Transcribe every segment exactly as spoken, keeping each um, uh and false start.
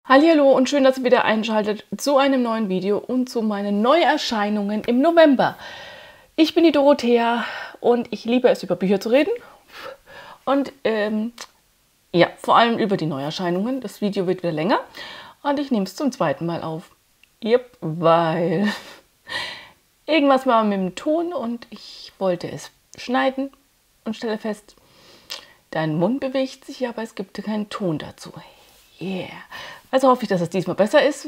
Hallihallo und schön, dass ihr wieder einschaltet zu einem neuen Video und zu meinen Neuerscheinungen im November. Ich bin die Dorothea und ich liebe es, über Bücher zu reden und ähm, ja, vor allem über die Neuerscheinungen. Das Video wird wieder länger und ich nehme es zum zweiten Mal auf. Yep, weil irgendwas war mit dem Ton und ich wollte es schneiden und stelle fest, dein Mund bewegt sich, aber es gibt keinen Ton dazu. Yeah. Also hoffe ich, dass es diesmal besser ist.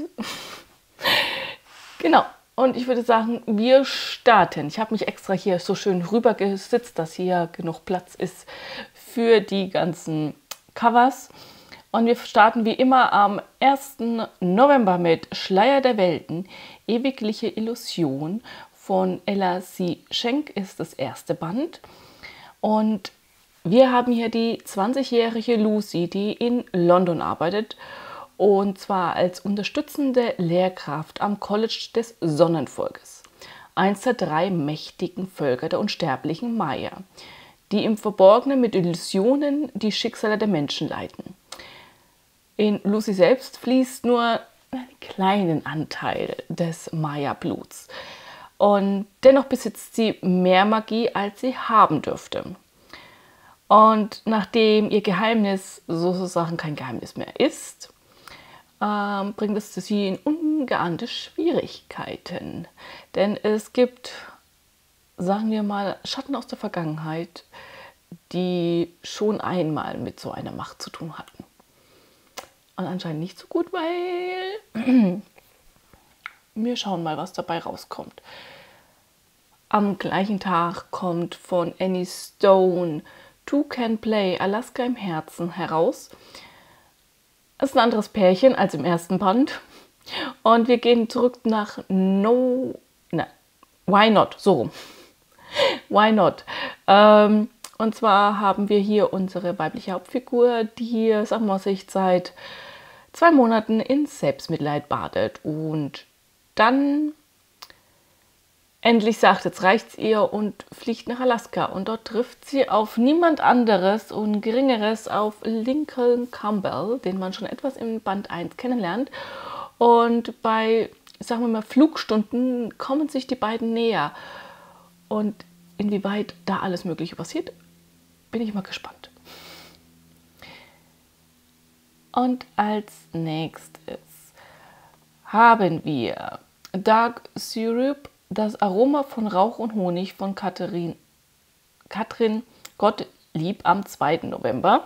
Genau. Und ich würde sagen, wir starten. Ich habe mich extra hier so schön rüber gesitzt, dass hier genug Platz ist für die ganzen Covers. Und wir starten wie immer am ersten November mit Schleier der Welten, ewigliche Illusion von Ella C. Schenk ist das erste Band. Und wir haben hier die zwanzigjährige Lucy, die in London arbeitet. Und zwar als unterstützende Lehrkraft am College des Sonnenvolkes, eins der drei mächtigen Völker der unsterblichen Maya, die im Verborgenen mit Illusionen die Schicksale der Menschen leiten. In Lucy selbst fließt nur einen kleinen Anteil des Maya-Bluts. Und dennoch besitzt sie mehr Magie, als sie haben dürfte. Und nachdem ihr Geheimnis sozusagen kein Geheimnis mehr ist, ähm, bringt es sie in ungeahnte Schwierigkeiten. Denn es gibt, sagen wir mal, Schatten aus der Vergangenheit, die schon einmal mit so einer Macht zu tun hatten. Und anscheinend nicht so gut, weil wir schauen mal, was dabei rauskommt. Am gleichen Tag kommt von Annie Stone Two Can Play, Alaska im Herzen heraus. Es ist ein anderes Pärchen als im ersten Band. Und wir gehen zurück nach No... Na, Why Not? So rum. Why Not? Ähm, und zwar haben wir hier unsere weibliche Hauptfigur, die, sagen wir mal, sich seit zwei Monaten in Selbstmitleid badet. Und dann endlich sagt, jetzt reicht's ihr und fliegt nach Alaska. Und dort trifft sie auf niemand anderes und Geringeres, auf Lincoln Campbell, den man schon etwas im Band eins kennenlernt. Und bei, sagen wir mal, Flugstunden kommen sich die beiden näher. Und inwieweit da alles Mögliche passiert, bin ich mal gespannt. Und als nächstes haben wir Dark Syrup, das Aroma von Rauch und Honig von Katrin, Katrin Gottlieb am zweiten November.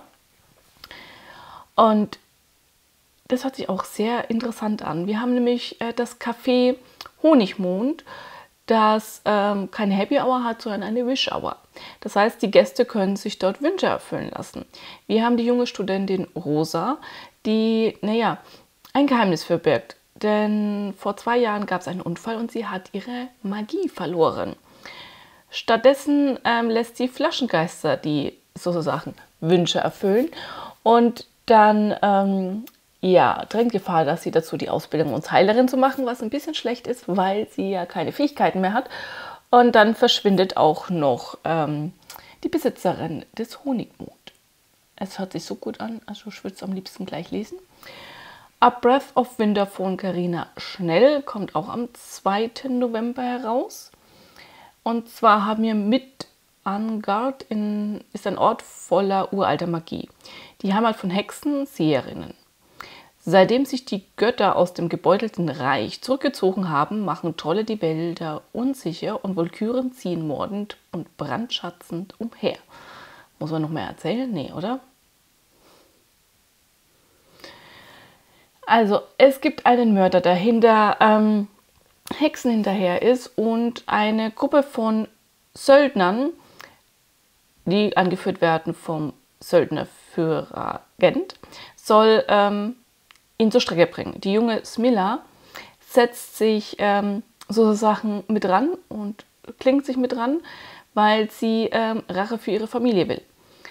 Und das hört sich auch sehr interessant an. Wir haben nämlich äh, das Café Honigmond, das ähm, keine Happy Hour hat, sondern eine Wish Hour. Das heißt, die Gäste können sich dort Wünsche erfüllen lassen. Wir haben die junge Studentin Rosa, die, naja, ein Geheimnis verbirgt. Denn vor zwei Jahren gab es einen Unfall und sie hat ihre Magie verloren. Stattdessen ähm, lässt sie Flaschengeister die sozusagen Wünsche erfüllen. Und dann ähm, ja, drängt Gefahr, dass sie dazu die Ausbildung als Heilerin zu machen, was ein bisschen schlecht ist, weil sie ja keine Fähigkeiten mehr hat. Und dann verschwindet auch noch ähm, die Besitzerin des Honigmond. Es hört sich so gut an, also ich würde es am liebsten gleich lesen. A Breath of Winter von Carina Schnell kommt auch am zweiten November heraus. Und zwar haben wir mit Angard in, ist ein Ort voller uralter Magie. Die Heimat von Hexen, Seherinnen. Seitdem sich die Götter aus dem gebeutelten Reich zurückgezogen haben, machen Trolle die Wälder unsicher und Walküren ziehen mordend und brandschatzend umher. Muss man noch mehr erzählen? Nee, oder? Also, es gibt einen Mörder, der hinter ähm, Hexen hinterher ist und eine Gruppe von Söldnern, die angeführt werden vom Söldnerführer Gent, soll ähm, ihn zur Strecke bringen. Die junge Smilla setzt sich ähm, sozusagen mit ran und klingt sich mit ran, weil sie ähm, Rache für ihre Familie will.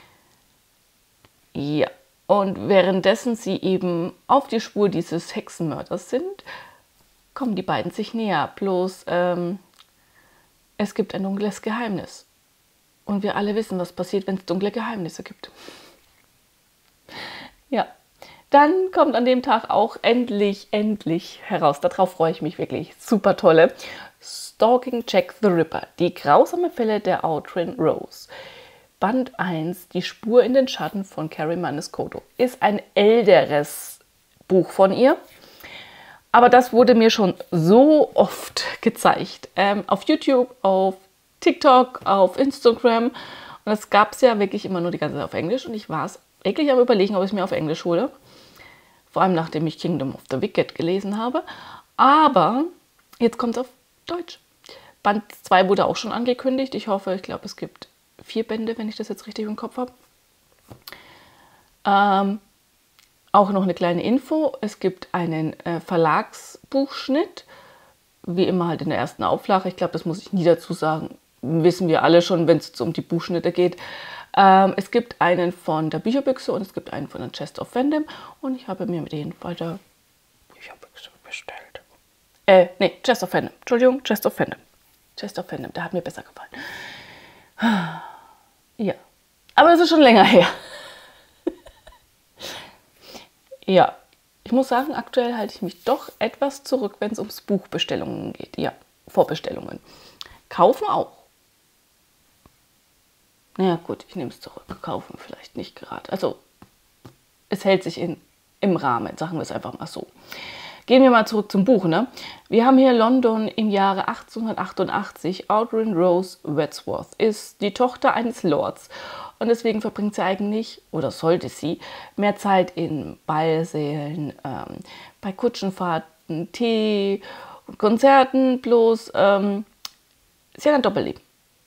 Ja. Und währenddessen sie eben auf die Spur dieses Hexenmörders sind, kommen die beiden sich näher. Bloß ähm, es gibt ein dunkles Geheimnis. Und wir alle wissen, was passiert, wenn es dunkle Geheimnisse gibt. Ja, Dann kommt an dem Tag auch endlich, endlich heraus. Darauf freue ich mich wirklich. Super tolle. Stalking Jack the Ripper. Die grausame Fälle der Outrin Rose. Band eins, Die Spur in den Schatten von Carrie Maniscotto. Ist ein älteres Buch von ihr. Aber das wurde mir schon so oft gezeigt. Ähm, auf YouTube, auf TikTok, auf Instagram. Und es gab es ja wirklich immer nur die ganze Zeit auf Englisch. Und ich war es wirklich am Überlegen, ob ich es mir auf Englisch hole. Vor allem nachdem ich Kingdom of the Wicked gelesen habe. Aber jetzt kommt es auf Deutsch. Band zwei wurde auch schon angekündigt. Ich hoffe, ich glaube, es gibt vier Bände, wenn ich das jetzt richtig im Kopf habe. Ähm, auch noch eine kleine Info. Es gibt einen äh, Verlagsbuchschnitt. Wie immer halt in der ersten Auflage. Ich glaube, das muss ich nie dazu sagen. Wissen wir alle schon, wenn es um die Buchschnitte geht. Ähm, es gibt einen von der Bücherbüchse und es gibt einen von der Chest of Fandom. Und ich habe mir den bei der Bücherbüchse bestellt. Äh, nee, Chest of Fandom. Entschuldigung, Chest of Fandom. Chest of Fandom, der hat mir besser gefallen. Ja, aber es ist schon länger her. Ja, ich muss sagen, aktuell halte ich mich doch etwas zurück, wenn es ums Buchbestellungen geht. Ja, Vorbestellungen. Kaufen auch. Naja gut, ich nehme es zurück. Kaufen vielleicht nicht gerade. Also es hält sich in, im Rahmen, sagen wir es einfach mal so. Gehen wir mal zurück zum Buch. Ne? Wir haben hier London im Jahre achtzehnhundertachtundachtzig. Outrin Rose Wadsworth ist die Tochter eines Lords. Und deswegen verbringt sie eigentlich, oder sollte sie, mehr Zeit in Ballsälen, ähm, bei Kutschenfahrten, Tee und Konzerten. Bloß ähm, sie hat ein Doppelleben.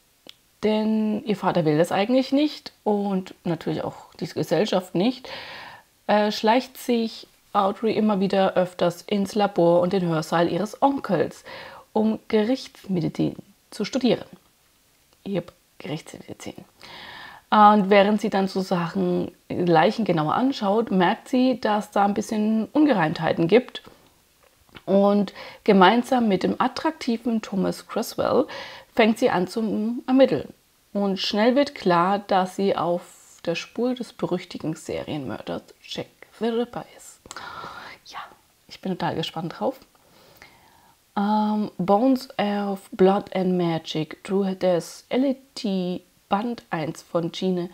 Denn ihr Vater will das eigentlich nicht und natürlich auch die Gesellschaft nicht. Äh, schleicht sich Audrey immer wieder öfters ins Labor und den Hörsaal ihres Onkels, um Gerichtsmedizin zu studieren. Yep, Gerichtsmedizin. Und während sie dann so Sachen, Leichen genauer anschaut, merkt sie, dass da ein bisschen Ungereimtheiten gibt. Und gemeinsam mit dem attraktiven Thomas Creswell fängt sie an zu ermitteln. Und schnell wird klar, dass sie auf der Spur des berüchtigten Serienmörders Jack the Ripper ist. Ja, ich bin total gespannt drauf. Um, Bones of Blood and Magic, True des L E T Band eins von Gene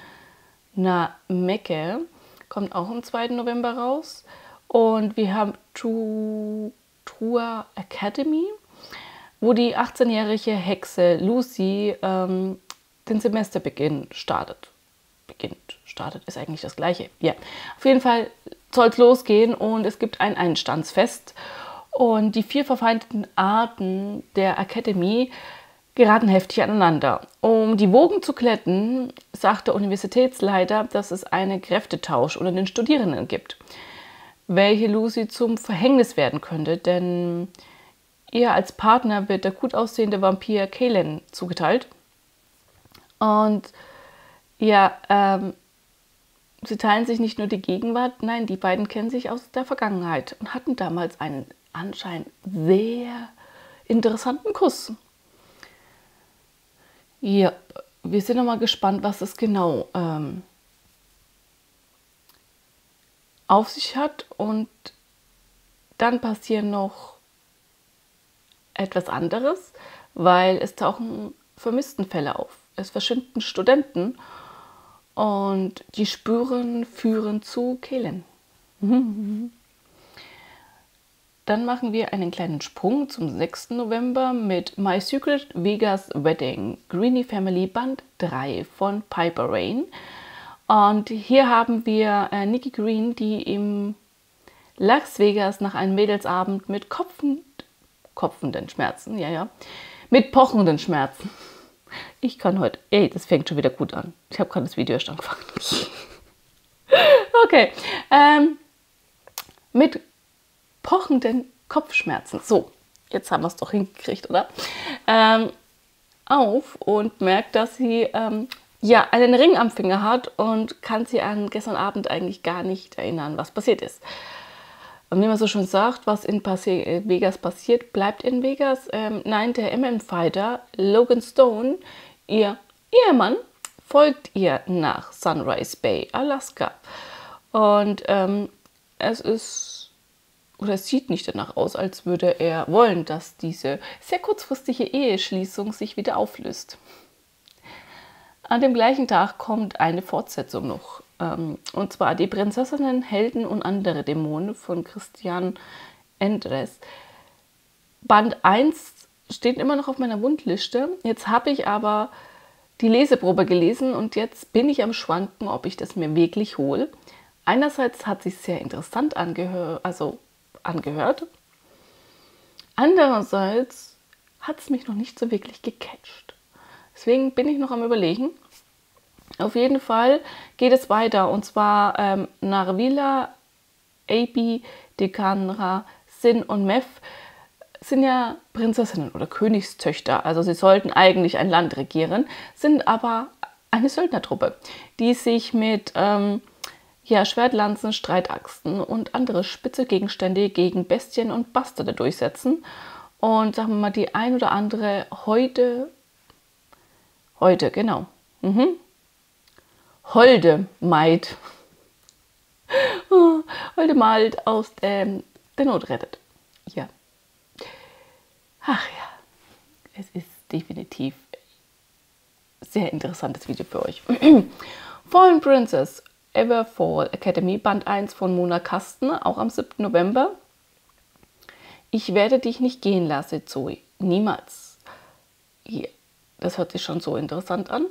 Nameke, kommt auch am zweiten November raus. Und wir haben True, True Academy, wo die achtzehnjährige Hexe Lucy ähm, den Semesterbeginn startet. Beginnt, startet ist eigentlich das Gleiche. Ja, auf jeden Fall soll es losgehen und es gibt ein Einstandsfest. Und die vier verfeindeten Arten der Academy geraten heftig aneinander. Um die Wogen zu glätten, sagt der Universitätsleiter, dass es einen Kräftetausch unter den Studierenden gibt, welche Lucy zum Verhängnis werden könnte, denn ihr als Partner wird der gut aussehende Vampir Kalen zugeteilt. Und ja, ähm, sie teilen sich nicht nur die Gegenwart, nein, die beiden kennen sich aus der Vergangenheit und hatten damals einen anscheinend sehr interessanten Kuss. Ja, wir sind noch mal gespannt, was es genau ähm, auf sich hat. Und dann passiert noch etwas anderes, weil es tauchen Vermisstenfälle auf. Es verschwinden Studenten und die Spuren führen zu Kalen. Dann machen wir einen kleinen Sprung zum sechsten November mit My Secret Vegas Wedding, Greenie Family Band drei von Piper Rain. Und hier haben wir äh, Nikki Green, die im Las Vegas nach einem Mädelsabend mit kopfend, kopfenden Schmerzen, ja, ja, mit pochenden Schmerzen. Ich kann heute, ey, das fängt schon wieder gut an. Ich habe gerade das Video erst angefangen. Okay, ähm, mit pochenden Kopfschmerzen. So, jetzt haben wir es doch hingekriegt, oder? Ähm, auf und merkt, dass sie ähm, ja einen Ring am Finger hat und kann sich an gestern Abend eigentlich gar nicht erinnern, was passiert ist. Und wie man so schön sagt, was in Passi Vegas passiert, bleibt in Vegas. Ähm, nein, der M M-Fighter Logan Stone, ihr Ehemann, folgt ihr nach Sunrise Bay, Alaska. Und ähm, es ist, oder es sieht nicht danach aus, als würde er wollen, dass diese sehr kurzfristige Eheschließung sich wieder auflöst. An dem gleichen Tag kommt eine Fortsetzung noch. Und zwar die Prinzessinnen, Helden und andere Dämonen von Christian Endres. Band eins steht immer noch auf meiner Wunschliste. Jetzt habe ich aber die Leseprobe gelesen und jetzt bin ich am Schwanken, ob ich das mir wirklich hole. Einerseits hat sich sehr interessant angehör also angehört. Andererseits hat es mich noch nicht so wirklich gecatcht. Deswegen bin ich noch am Überlegen. Auf jeden Fall geht es weiter und zwar ähm, Narvila, Abi, Dekanra, Sin und Meph sind ja Prinzessinnen oder Königstöchter. Also sie sollten eigentlich ein Land regieren, sind aber eine Söldnertruppe, die sich mit ähm, ja, Schwertlanzen, Streitaxten und andere spitze Gegenstände gegen Bestien und Bastarde durchsetzen. Und sagen wir mal, die ein oder andere heute, heute, genau, mhm. Holde Maid, Holde Maid aus ähm, der Not rettet. Ja. Ach ja, es ist definitiv ein sehr interessantes Video für euch. Fallen Princess, Everfall Academy, Band eins von Mona Kasten, auch am siebten November. Ich werde dich nicht gehen lassen, Zoe. Niemals. Yeah. Das hört sich schon so interessant an.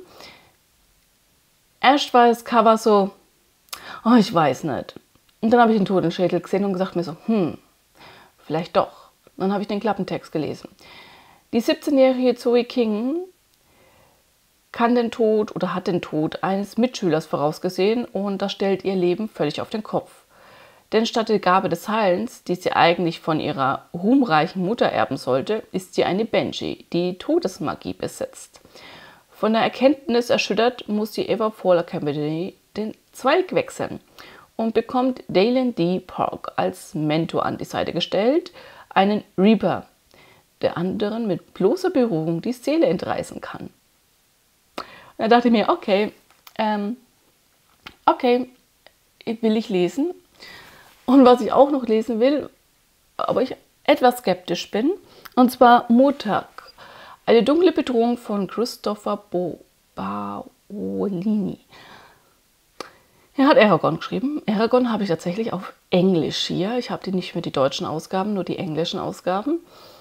Erst war das Cover so, oh, ich weiß nicht. Und dann habe ich den Totenschädel gesehen und gesagt mir so, hm, vielleicht doch. Dann habe ich den Klappentext gelesen. Die siebzehnjährige Zoe King kann den Tod oder hat den Tod eines Mitschülers vorausgesehen und das stellt ihr Leben völlig auf den Kopf. Denn statt der Gabe des Heilens, die sie eigentlich von ihrer ruhmreichen Mutter erben sollte, ist sie eine Banshee, die Todesmagie besitzt. Von der Erkenntnis erschüttert, muss die Everfall Academy den Zweig wechseln und bekommt Dalen D. Park als Mentor an die Seite gestellt, einen Reaper, der anderen mit bloßer Berührung die Seele entreißen kann. Und da dachte ich mir, okay, ähm, okay, will ich lesen. Und was ich auch noch lesen will, aber ich etwas skeptisch bin, und zwar Murtagh, eine dunkle Bedrohung von Christopher Bo Paolini. Er hat Eragon geschrieben. Eragon habe ich tatsächlich auf Englisch hier. Ich habe die nicht mehr die deutschen Ausgaben, nur die englischen Ausgaben.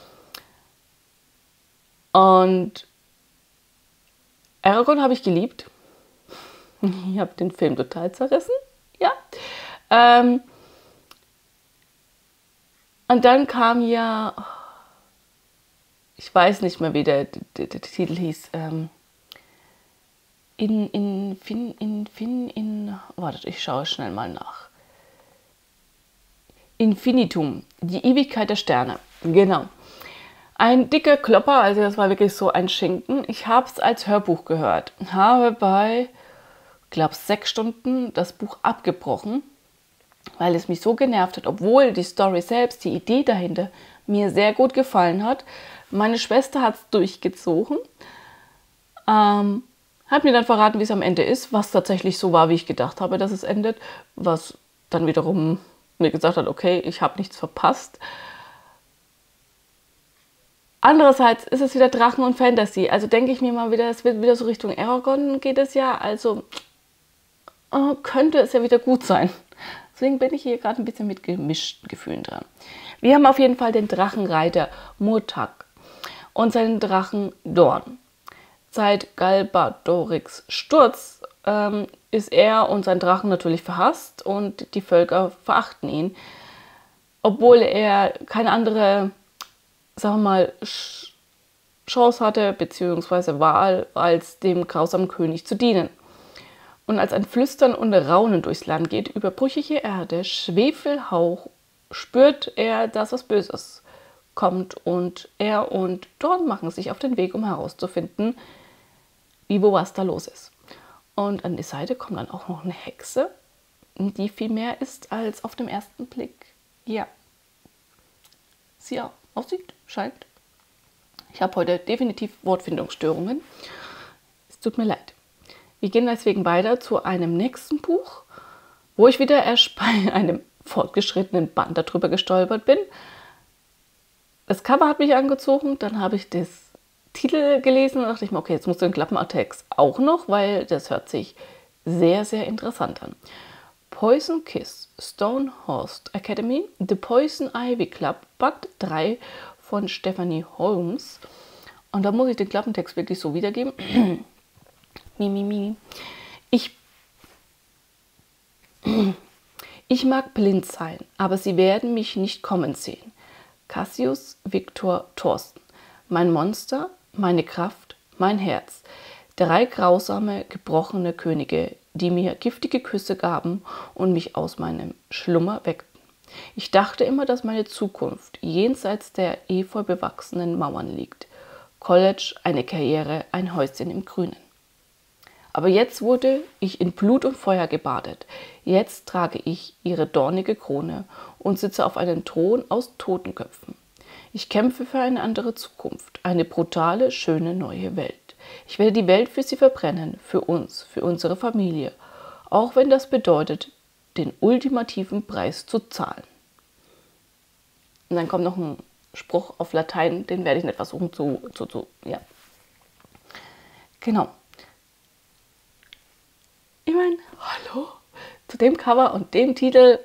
Und Eragon habe ich geliebt. Ich habe den Film total zerrissen. Ja. Ähm, und dann kam ja, ich weiß nicht mehr, wie der, der, der Titel hieß. Ähm, in, in, fin, in, fin, in, wartet, ich schaue schnell mal nach. Infinitum, die Ewigkeit der Sterne. Genau. Ein dicker Klopper, also das war wirklich so ein Schinken. Ich habe es als Hörbuch gehört. Habe bei, ich glaube, sechs Stunden das Buch abgebrochen, weil es mich so genervt hat, obwohl die Story selbst, die Idee dahinter, mir sehr gut gefallen hat. Meine Schwester hat es durchgezogen, ähm, hat mir dann verraten, wie es am Ende ist, was tatsächlich so war, wie ich gedacht habe, dass es endet, was dann wiederum mir gesagt hat, okay, ich habe nichts verpasst. Andererseits ist es wieder Drachen und Fantasy, also denke ich mir mal wieder, es wird wieder so Richtung Eragon geht es ja, also äh, könnte es ja wieder gut sein. Deswegen bin ich hier gerade ein bisschen mit gemischten Gefühlen dran. Wir haben auf jeden Fall den Drachenreiter Murtagh und seinen Drachen Dorn. Seit Galbatorix Sturz ähm, ist er und sein Drachen natürlich verhasst und die Völker verachten ihn, obwohl er keine andere, sagen wir mal, Chance hatte bzw. Wahl, als dem grausamen König zu dienen. Und als ein Flüstern und Raunen durchs Land geht, über brüchige Erde, Schwefelhauch, spürt er, dass was Böses kommt und er und Dorn machen sich auf den Weg, um herauszufinden, wie wo was da los ist. Und an die Seite kommt dann auch noch eine Hexe, die viel mehr ist als auf dem ersten Blick. Ja, sie auch aussieht, scheint. Ich habe heute definitiv Wortfindungsstörungen. Es tut mir leid. Wir gehen deswegen weiter zu einem nächsten Buch, wo ich wieder erst bei einem fortgeschrittenen Band darüber gestolpert bin. Das Cover hat mich angezogen, dann habe ich das Titel gelesen und dachte ich mir, okay, jetzt musst du den Klappentext auch noch, weil das hört sich sehr, sehr interessant an. Poison Kiss, Stonehorse Academy, The Poison Ivy Club, Band drei von Stephanie Holmes. Und da muss ich den Klappentext wirklich so wiedergeben. mi, mi, mi. Ich, ich mag blind sein, aber sie werden mich nicht kommen sehen. Cassius Victor Thorsten. Mein Monster, meine Kraft, mein Herz. Drei grausame, gebrochene Könige, die mir giftige Küsse gaben und mich aus meinem Schlummer weckten. Ich dachte immer, dass meine Zukunft jenseits der efeu bewachsenen Mauern liegt. College, eine Karriere, ein Häuschen im Grünen. Aber jetzt wurde ich in Blut und Feuer gebadet. Jetzt trage ich ihre dornige Krone und sitze auf einem Thron aus Totenköpfen. Ich kämpfe für eine andere Zukunft, eine brutale, schöne neue Welt. Ich werde die Welt für sie verbrennen, für uns, für unsere Familie, auch wenn das bedeutet, den ultimativen Preis zu zahlen. Und dann kommt noch ein Spruch auf Latein, den werde ich nicht versuchen zu, zu, zu ja. Genau. Ich meine, hallo, zu dem Cover und dem Titel,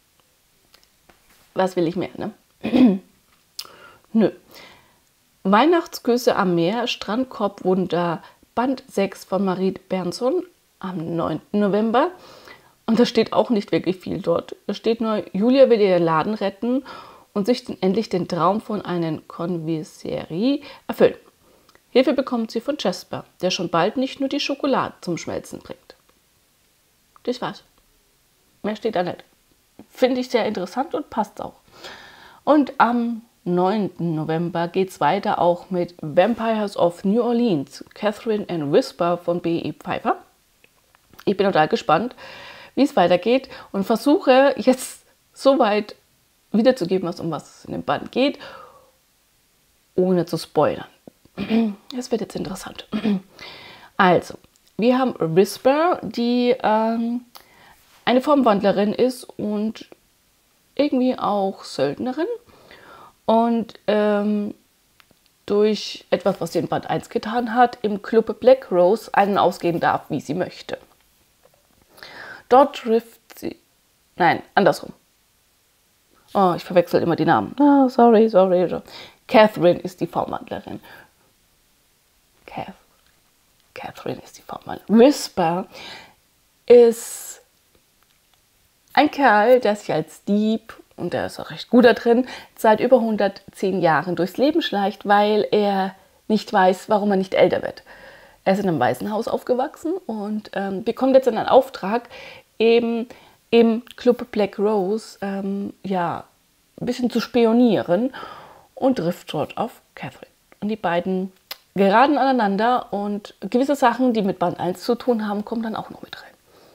was will ich mehr, ne? Nö. Weihnachtsküsse am Meer, Strandkorbwunder, Band sechs von Marie Bernson am neunten November. Und da steht auch nicht wirklich viel dort. Da steht nur, Julia will ihren Laden retten und sich den, endlich den Traum von einer Confiserie erfüllen. Hilfe bekommt sie von Jasper, der schon bald nicht nur die Schokolade zum Schmelzen bringt. Das war's. Mehr steht da nicht. Finde ich sehr interessant und passt auch. Und am neunten November geht es weiter auch mit Vampires of New Orleans, Catherine and Whisper von B E Pfeiffer. Ich bin total gespannt, wie es weitergeht und versuche jetzt soweit wiederzugeben, was um was es in dem Band geht, ohne zu spoilern. Das wird jetzt interessant. Also, wir haben Whisper, die ähm, eine Formwandlerin ist und irgendwie auch Söldnerin. Und ähm, durch etwas, was sie in Band eins getan hat, im Club Black Rose einen ausgehen darf, wie sie möchte. Dort trifft sie... Nein, andersrum. Oh, ich verwechsel immer die Namen. Oh, sorry, sorry. Catherine ist die Formwandlerin. Cath. Catherine ist die Formwandlerin. Whisper ist ein Kerl, der sich als Dieb, und der ist auch recht gut da drin, seit über hundertzehn Jahren durchs Leben schleicht, weil er nicht weiß, warum er nicht älter wird. Er ist in einem Waisenhaus aufgewachsen und ähm, bekommt jetzt einen Auftrag, eben im Club Black Rose ähm, ja, ein bisschen zu spionieren und trifft dort auf Catherine. Und die beiden geraten aneinander und gewisse Sachen, die mit Band eins zu tun haben, kommen dann auch noch mit rein.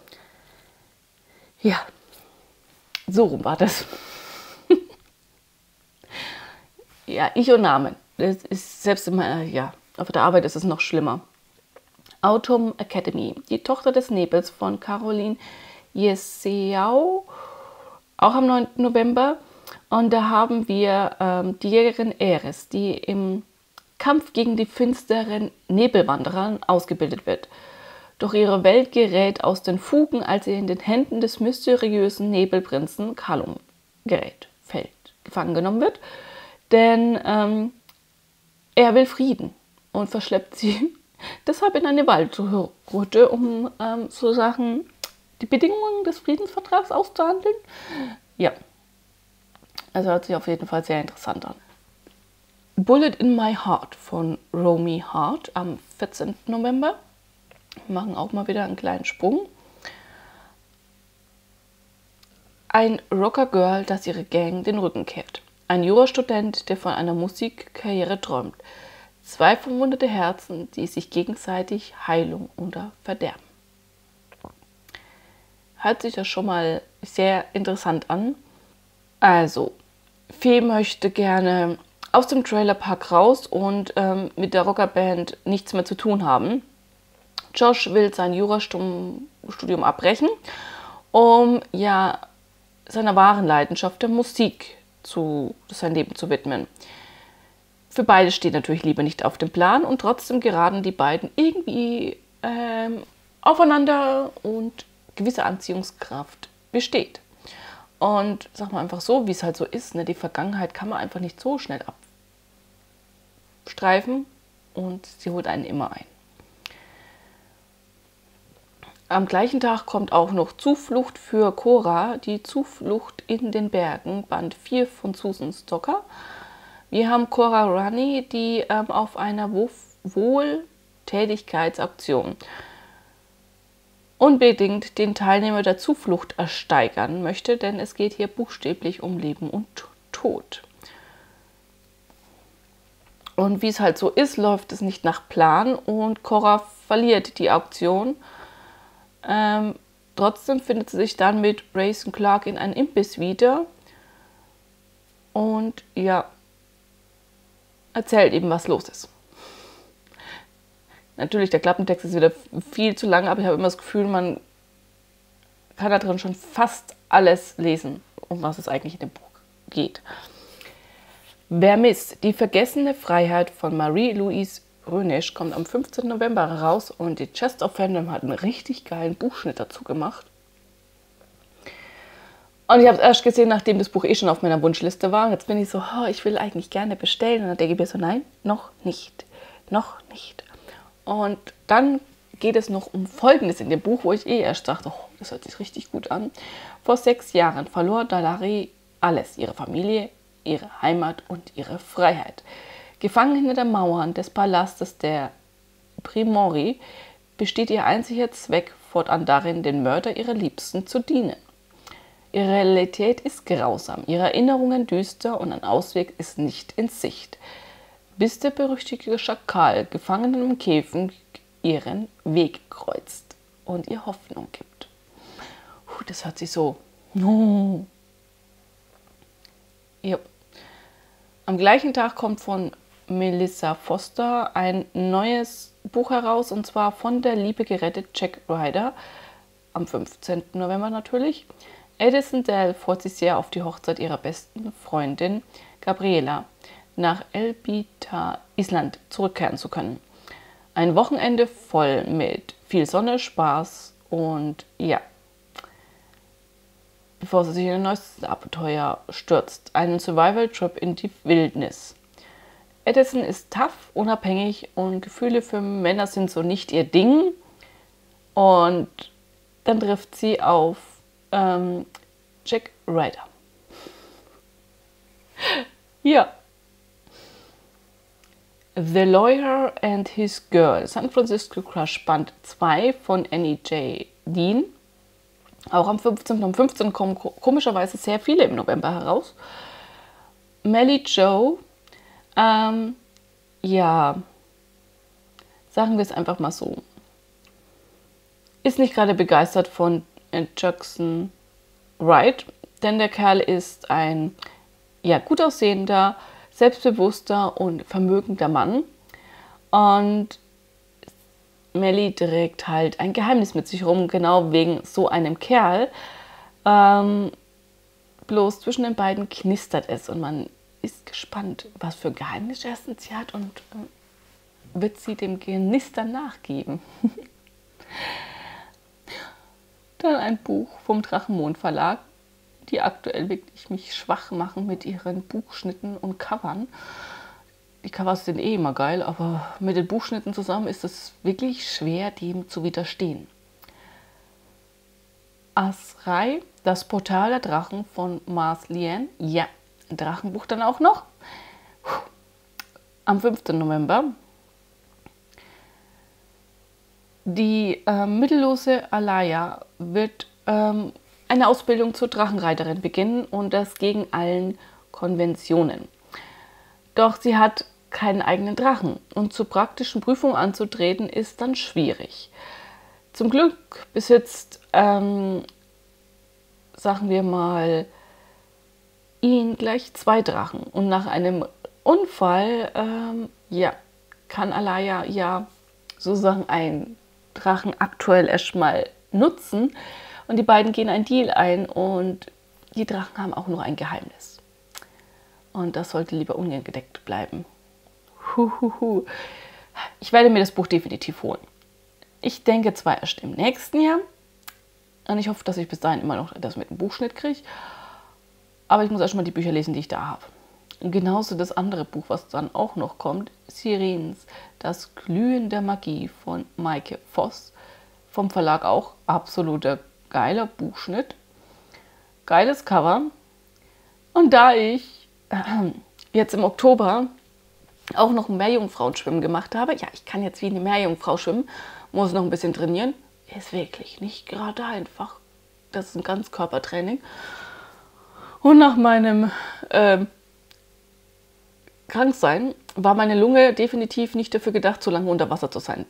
Ja, so rum war das. Ja, Ich und Namen. Das ist selbst in meiner, ja, auf der Arbeit ist es noch schlimmer. Autumn Academy, die Tochter des Nebels von Caroline Jesseau, auch am neunten November. Und da haben wir ähm, die Jägerin Eris, die im Kampf gegen die finsteren Nebelwanderer ausgebildet wird. Doch ihre Welt gerät aus den Fugen, als sie in den Händen des mysteriösen Nebelprinzen Callum gerät, fällt, gefangen genommen wird. Denn ähm, er will Frieden und verschleppt sie deshalb in eine Waldhütte, um ähm, so Sachen, die Bedingungen des Friedensvertrags auszuhandeln. Ja, also hört sich auf jeden Fall sehr interessant an. Bullet in My Heart von Romy Hart am vierzehnten November. Wir machen auch mal wieder einen kleinen Sprung. Ein Rocker-Girl, das ihre Gang den Rücken kehrt. Ein Jurastudent, der von einer Musikkarriere träumt. Zwei verwundete Herzen, die sich gegenseitig Heilung oder Verderben. Hört sich das schon mal sehr interessant an. Also, Fee möchte gerne aus dem Trailerpark raus und ähm, mit der Rockerband nichts mehr zu tun haben. Josh will sein Jurastudium abbrechen, um ja seiner wahren Leidenschaft der Musik zu, sein Leben zu widmen. Für beide steht natürlich Liebe nicht auf dem Plan und trotzdem geraten die beiden irgendwie ähm, aufeinander und gewisse Anziehungskraft besteht. Und sag mal einfach so, wie es halt so ist, ne? Die Vergangenheit kann man einfach nicht so schnell abstreifen und sie holt einen immer ein. Am gleichen Tag kommt auch noch Zuflucht für Cora, die Zuflucht in den Bergen, Band vier von Susan Stocker. Wir haben Cora Rani, die ähm, auf einer Wohltätigkeitsaktion unbedingt den Teilnehmer der Zuflucht ersteigern möchte, denn es geht hier buchstäblich um Leben und Tod. Und wie es halt so ist, läuft es nicht nach Plan und Cora verliert die Auktion. Ähm, trotzdem findet sie sich dann mit Grayson Clark in einem Imbiss wieder und ja, erzählt eben, was los ist. Natürlich, der Klappentext ist wieder viel zu lang, aber ich habe immer das Gefühl, man kann da drin schon fast alles lesen, um was es eigentlich in dem Buch geht. Wer misst? Die vergessene Freiheit von Marie-Louise Rönisch kommt am fünfzehnten November raus und die Chest of Fandom hat einen richtig geilen Buchschnitt dazu gemacht. Und ich habe es erst gesehen, nachdem das Buch eh schon auf meiner Wunschliste war. Und jetzt bin ich so, oh, ich will eigentlich gerne bestellen. Und dann denke ich mir so, nein, noch nicht, noch nicht. Und dann geht es noch um Folgendes in dem Buch, wo ich eh erst dachte, oh, das hört sich richtig gut an. Vor sechs Jahren verlor Dalari alles, ihre Familie, ihre Heimat und ihre Freiheit. Gefangen hinter den Mauern des Palastes der Primori besteht ihr einziger Zweck fortan darin, den Mörder ihrer Liebsten zu dienen. Ihre Realität ist grausam, ihre Erinnerungen düster und ein Ausweg ist nicht in Sicht, bis der berüchtigte Schakal, gefangen im Käfig, ihren Weg kreuzt und ihr Hoffnung gibt. Puh, das hört sich so... No. Ja. Am gleichen Tag kommt von Melissa Foster ein neues Buch heraus, und zwar Von der Liebe gerettet, Jack Ryder, am fünfzehnten November natürlich. Addison Dell freut sich sehr auf die Hochzeit ihrer besten Freundin Gabriela, nach Elbita, Island, zurückkehren zu können. Ein Wochenende voll mit viel Sonne, Spaß und ja, bevor sie sich in ein neues Abenteuer stürzt, einen Survival-Trip in die Wildnis. Addison ist tough, unabhängig und Gefühle für Männer sind so nicht ihr Ding. Und dann trifft sie auf ähm, Jack Ryder. Ja. The Lawyer and His Girl, San Francisco Crush, Band zwei von Annie J. Dean. Auch am fünfzehnten Am fünfzehnten kommen komischerweise sehr viele im November heraus. Melly Joe, ähm, ja, sagen wir es einfach mal so, ist nicht gerade begeistert von Jackson Wright, denn der Kerl ist ein ja, gut aussehender, selbstbewusster und vermögender Mann. Und Melly trägt halt ein Geheimnis mit sich rum, genau wegen so einem Kerl. Ähm, bloß zwischen den beiden knistert es und man ist gespannt, was für ein Geheimnis erstens sie hat und äh, wird sie dem Knistern nachgeben. Dann ein Buch vom Drachenmond Verlag, die aktuell wirklich mich schwach machen mit ihren Buchschnitten und Covern. Die Covers sind eh immer geil, aber mit den Buchschnitten zusammen ist es wirklich schwer, dem zu widerstehen. Asrai, das Portal der Drachen von Mars Lien. Ja, ein Drachenbuch dann auch noch. Am fünften November. Die äh, mittellose Alaya wird ähm, eine Ausbildung zur Drachenreiterin beginnen und das gegen allen Konventionen. Doch sie hat keinen eigenen Drachen und zur praktischen Prüfung anzutreten ist dann schwierig. Zum Glück besitzt, ähm, sagen wir mal, ihn gleich zwei Drachen und nach einem Unfall ähm, ja, kann Alaya ja sozusagen einen Drachen aktuell erstmal nutzen und die beiden gehen einen Deal ein und die Drachen haben auch nur ein Geheimnis. Und das sollte lieber ungedeckt bleiben. Huhuhu. Ich werde mir das Buch definitiv holen. Ich denke zwar erst im nächsten Jahr. Und ich hoffe, dass ich bis dahin immer noch das mit dem Buchschnitt kriege. Aber ich muss erst mal die Bücher lesen, die ich da habe. Und genauso das andere Buch, was dann auch noch kommt, Sirens, das Glühen der Magie von Maike Voss. Vom Verlag auch absoluter geiler Buchschnitt. Geiles Cover. Und da ich äh, jetzt im Oktober auch noch ein Meerjungfrauenschwimmen gemacht habe, ja, ich kann jetzt wie eine Meerjungfrau schwimmen, muss noch ein bisschen trainieren, ist wirklich nicht gerade einfach. Das ist ein Ganzkörpertraining. Und nach meinem äh, Kranksein war meine Lunge definitiv nicht dafür gedacht, so lange unter Wasser zu sein.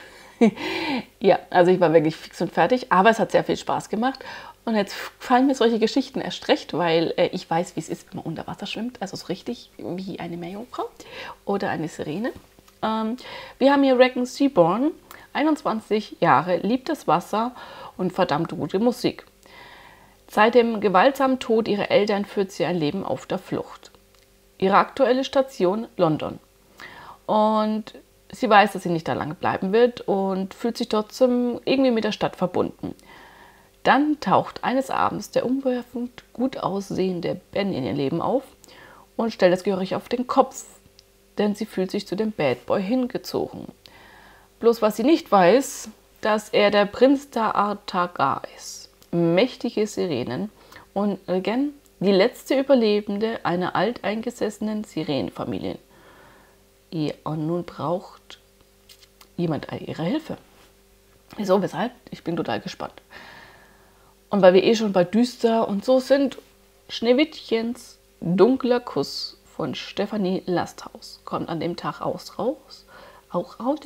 Ja, also ich war wirklich fix und fertig, aber es hat sehr viel Spaß gemacht. Und jetzt fallen mir solche Geschichten erst recht, weil äh, ich weiß, wie es ist, wenn man unter Wasser schwimmt. Also so richtig wie eine Meerjungfrau oder eine Sirene. Ähm, wir haben hier Regan Seaborn, einundzwanzig Jahre, liebt das Wasser und verdammt gute Musik. Seit dem gewaltsamen Tod ihrer Eltern führt sie ein Leben auf der Flucht. Ihre aktuelle Station London. Und sie weiß, dass sie nicht da lange bleiben wird und fühlt sich trotzdem irgendwie mit der Stadt verbunden. Dann taucht eines Abends der umwerfend gut aussehende Ben in ihr Leben auf und stellt es gehörig auf den Kopf, denn sie fühlt sich zu dem Bad Boy hingezogen. Bloß was sie nicht weiß, dass er der Prinz der Artagar ist. Mächtige Sirenen und Regan, die letzte Überlebende einer alteingesessenen Sirenenfamilie. Ja, und nun braucht jemand ihre Hilfe. Wieso, weshalb? Ich bin total gespannt. Und weil wir eh schon bei düster und so sind, Schneewittchens dunkler Kuss von Stefanie Lasthaus kommt an dem Tag aus, raus, auch raus.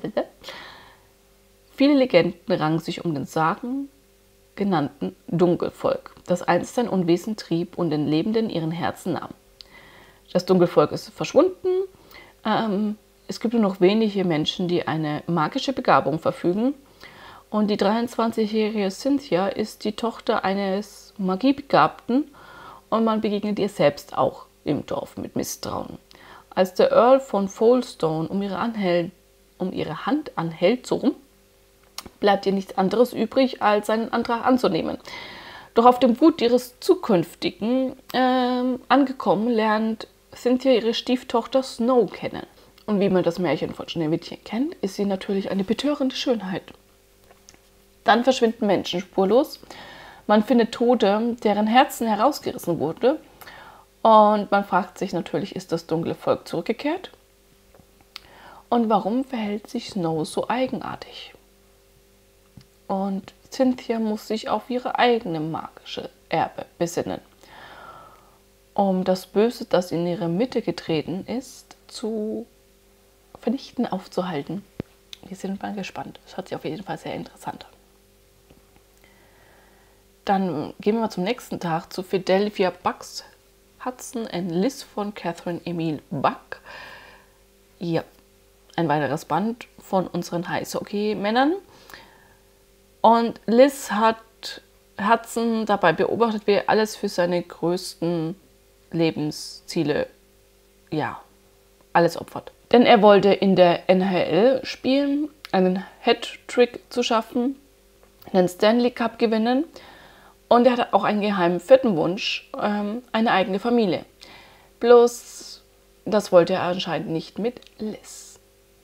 Viele Legenden rangen sich um den Sagen genannten Dunkelvolk, das einst sein Unwesen trieb und den Lebenden ihren Herzen nahm. Das Dunkelvolk ist verschwunden. Ähm, es gibt nur noch wenige Menschen, die eine magische Begabung verfügen. Und die dreiundzwanzigjährige Cynthia ist die Tochter eines Magiebegabten und man begegnet ihr selbst auch im Dorf mit Misstrauen. Als der Earl von Folstone um ihre, Anhält, um ihre Hand anhält, so rum, bleibt ihr nichts anderes übrig, als seinen Antrag anzunehmen. Doch auf dem Gut ihres Zukünftigen ähm, angekommen, lernt Cynthia ihre Stieftochter Snow kennen. Und wie man das Märchen von Schneewittchen kennt, ist sie natürlich eine betörende Schönheit. Dann verschwinden Menschen spurlos. Man findet Tote, deren Herzen herausgerissen wurde. Und man fragt sich natürlich, ist das dunkle Volk zurückgekehrt? Und warum verhält sich Snow so eigenartig? Und Cynthia muss sich auf ihre eigene magische Erbe besinnen, um das Böse, das in ihre Mitte getreten ist, zu vernichten, aufzuhalten. Wir sind mal gespannt. Das hört sich auf jeden Fall sehr interessant an. Dann gehen wir mal zum nächsten Tag zu Philadelphia Bucks, Hudson and Liz von Catherine Emile Buck. Ja, ein weiteres Band von unseren Eishockey-Männern. Und Liz hat Hudson dabei beobachtet, wie er alles für seine größten Lebensziele, ja, alles opfert. Denn er wollte in der N H L spielen, einen Hattrick zu schaffen, einen Stanley Cup gewinnen. Und er hatte auch einen geheimen vierten Wunsch, ähm, eine eigene Familie. Bloß, das wollte er anscheinend nicht mit Liz.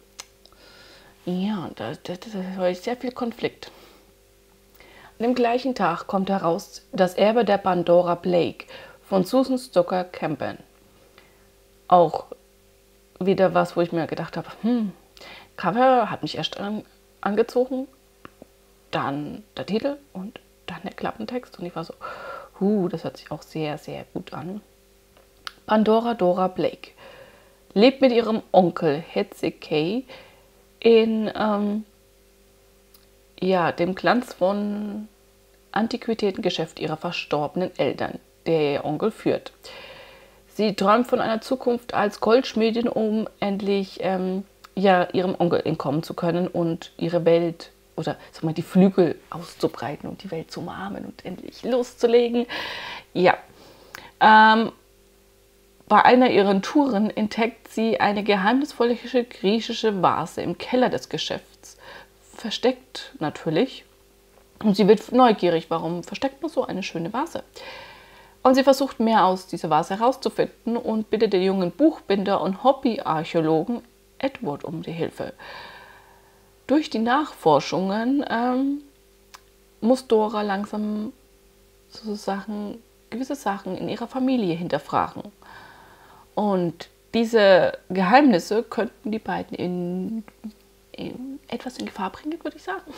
Ja, da, da, da war sehr viel Konflikt. An dem gleichen Tag kommt heraus das Erbe der Pandora Blake von Susan Stoker Campbell. Auch wieder was, wo ich mir gedacht habe, hm, Cover hat mich erst an, angezogen, dann der Titel und dann der Klappentext und ich war so, huh, das hört sich auch sehr, sehr gut an. Pandora Dora Blake lebt mit ihrem Onkel Hezekiah in ähm, ja, dem glanzvollen Antiquitätengeschäft ihrer verstorbenen Eltern, der ihr Onkel führt. Sie träumt von einer Zukunft als Goldschmiedin, um endlich ähm, ja, ihrem Onkel entkommen zu können und ihre Welt oder sag mal, die Flügel auszubreiten und die Welt zu umarmen und endlich loszulegen. Ja, ähm, bei einer ihrer Touren entdeckt sie eine geheimnisvolle griechische Vase im Keller des Geschäfts. Versteckt natürlich. Und sie wird neugierig, warum versteckt man so eine schöne Vase? Und sie versucht mehr aus dieser Vase herauszufinden und bittet den jungen Buchbinder und Hobbyarchäologen Edward um die Hilfe. Durch die Nachforschungen ähm, muss Dora langsam sozusagen gewisse Sachen in ihrer Familie hinterfragen. Und diese Geheimnisse könnten die beiden in, in etwas in Gefahr bringen, würde ich sagen.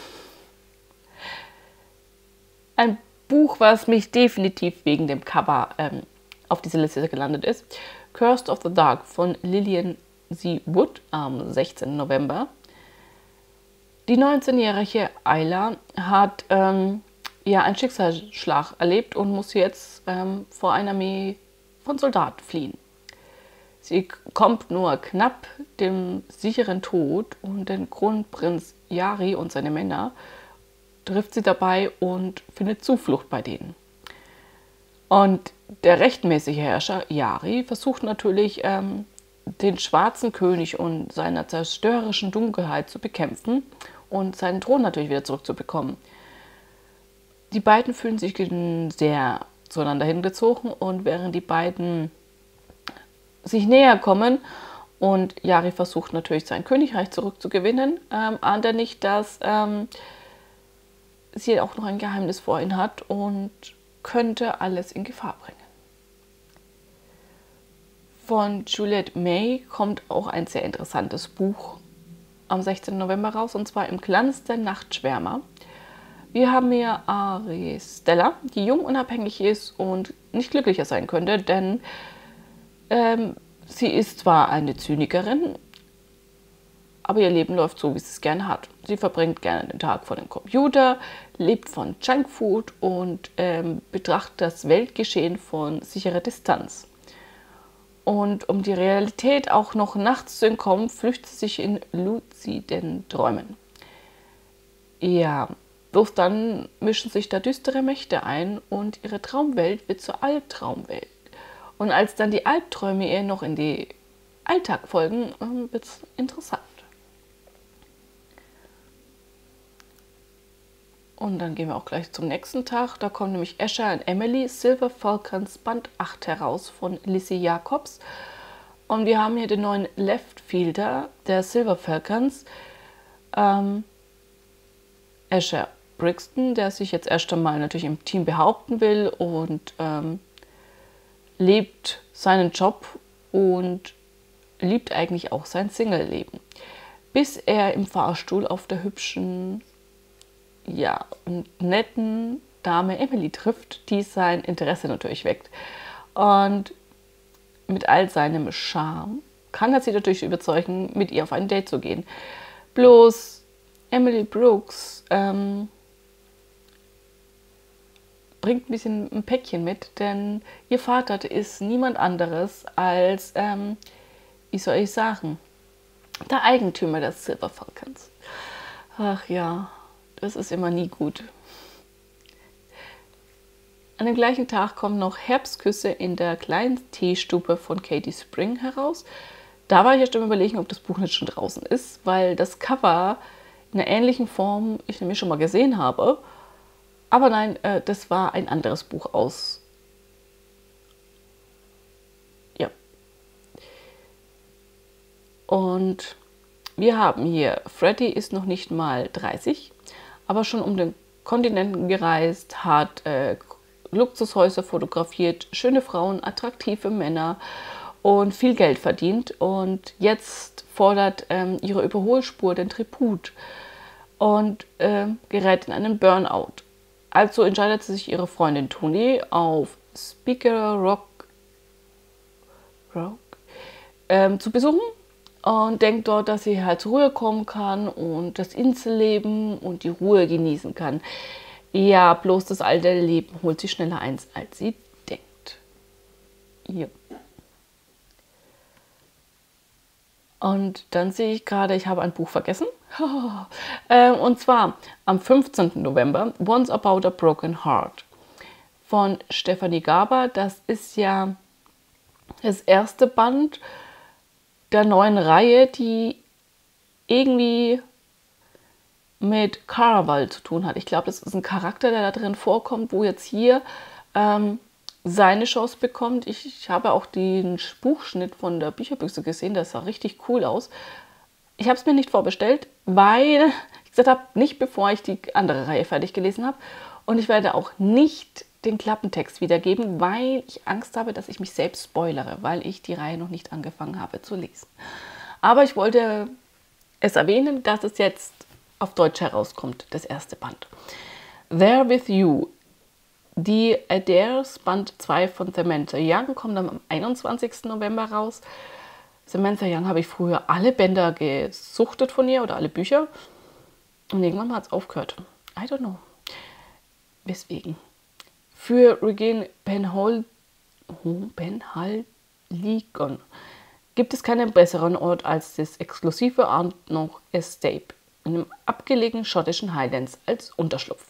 Ein Buch, was mich definitiv wegen dem Cover ähm, auf diese Liste gelandet ist. Cursed of the Dark von Lillian C. Wood am sechzehnten November. Die neunzehnjährige Ayla hat ähm, ja einen Schicksalsschlag erlebt und muss jetzt ähm, vor einer Armee von Soldaten fliehen. Sie kommt nur knapp dem sicheren Tod und den Kronprinz Yari und seine Männer trifft sie dabei und findet Zuflucht bei denen. Und der rechtmäßige Herrscher Yari versucht natürlich, ähm, den schwarzen König und seiner zerstörerischen Dunkelheit zu bekämpfen und seinen Thron natürlich wieder zurückzubekommen. Die beiden fühlen sich sehr zueinander hingezogen und während die beiden sich näher kommen und Yari versucht natürlich sein Königreich zurückzugewinnen, ähm, ahnt er nicht, dass ähm, sie auch noch ein Geheimnis vor ihm hat und könnte alles in Gefahr bringen. Von Juliette May kommt auch ein sehr interessantes Buch am sechzehnten November raus, und zwar Im Glanz der Nachtschwärmer. Wir haben hier Aristella, die jung, unabhängig ist und nicht glücklicher sein könnte, denn ähm, sie ist zwar eine Zynikerin, aber ihr Leben läuft so, wie sie es gerne hat. Sie verbringt gerne den Tag vor dem Computer, lebt von Junkfood und ähm, betrachtet das Weltgeschehen von sicherer Distanz. Und um die Realität auch noch nachts zu entkommen, flüchtet sie sich in luziden Träumen. Ja, bloß dann mischen sich da düstere Mächte ein und ihre Traumwelt wird zur Albtraumwelt. Und als dann die Albträume ihr noch in den Alltag folgen, wird es interessant. Und dann gehen wir auch gleich zum nächsten Tag. Da kommt nämlich Asher und Emily Silver Falcons Band acht heraus von Lizzie Jacobs. Und wir haben hier den neuen Left Fielder der Silver Falcons, ähm, Asher Brixton, der sich jetzt erst einmal natürlich im Team behaupten will und ähm, lebt seinen Job und liebt eigentlich auch sein Single-Leben. Bis er im Fahrstuhl auf der hübschen, ja, und netten Dame Emily trifft, die sein Interesse natürlich weckt. Und mit all seinem Charme kann er sie natürlich überzeugen, mit ihr auf ein Date zu gehen. Bloß Emily Brooks ähm, bringt ein bisschen ein Päckchen mit, denn ihr Vater ist niemand anderes als, ähm, wie soll ich sagen, der Eigentümer des Silver Falcons. Ach ja, das ist immer nie gut. An dem gleichen Tag kommen noch Herbstküsse in der kleinen Teestube von Katie Spring heraus. Da war ich erst am Überlegen, ob das Buch nicht schon draußen ist, weil das Cover in einer ähnlichen Form ich nämlich schon mal gesehen habe. Aber nein, äh, das war ein anderes Buch aus. Ja. Und wir haben hier, Freddy ist noch nicht mal dreißig, aber schon um den Kontinenten gereist, hat äh, Luxushäuser fotografiert, schöne Frauen, attraktive Männer und viel Geld verdient. Und jetzt fordert ähm, ihre Überholspur den Tribut und äh, gerät in einen Burnout. Also entscheidet sie sich, ihre Freundin Toni auf Speaker Rock, Rock ähm, zu besuchen und denkt dort, dass sie halt zur Ruhe kommen kann und das Inselleben und die Ruhe genießen kann. Ja, bloß das alte Leben holt sie schneller eins, als sie denkt. Ja. Und dann sehe ich gerade, ich habe ein Buch vergessen. ähm, und zwar am fünfzehnten November, Once About a Broken Heart von Stephanie Garber. Das ist ja das erste Band der neuen Reihe, die irgendwie mit Caraval zu tun hat. Ich glaube, das ist ein Charakter, der da drin vorkommt, wo jetzt hier ähm, seine Chance bekommt. Ich, ich habe auch den Buchschnitt von der Bücherbüchse gesehen, das sah richtig cool aus. Ich habe es mir nicht vorbestellt, weil ich gesagt habe, nicht bevor ich die andere Reihe fertig gelesen habe. Und ich werde auch nicht den Klappentext wiedergeben, weil ich Angst habe, dass ich mich selbst spoilere, weil ich die Reihe noch nicht angefangen habe zu lesen. Aber ich wollte es erwähnen, dass es jetzt auf Deutsch herauskommt, das erste Band. There With You, die Adair's Band zwei von Samantha Young, kommt am einundzwanzigsten November raus. Samantha Young habe ich früher alle Bänder gesuchtet von ihr oder alle Bücher. Und irgendwann hat es aufgehört. I don't know. Weswegen. Für Regine Penhall, Penhaligon gibt es keinen besseren Ort als das exklusive Arnoch Estate in einem abgelegenen schottischen Highlands als Unterschlupf.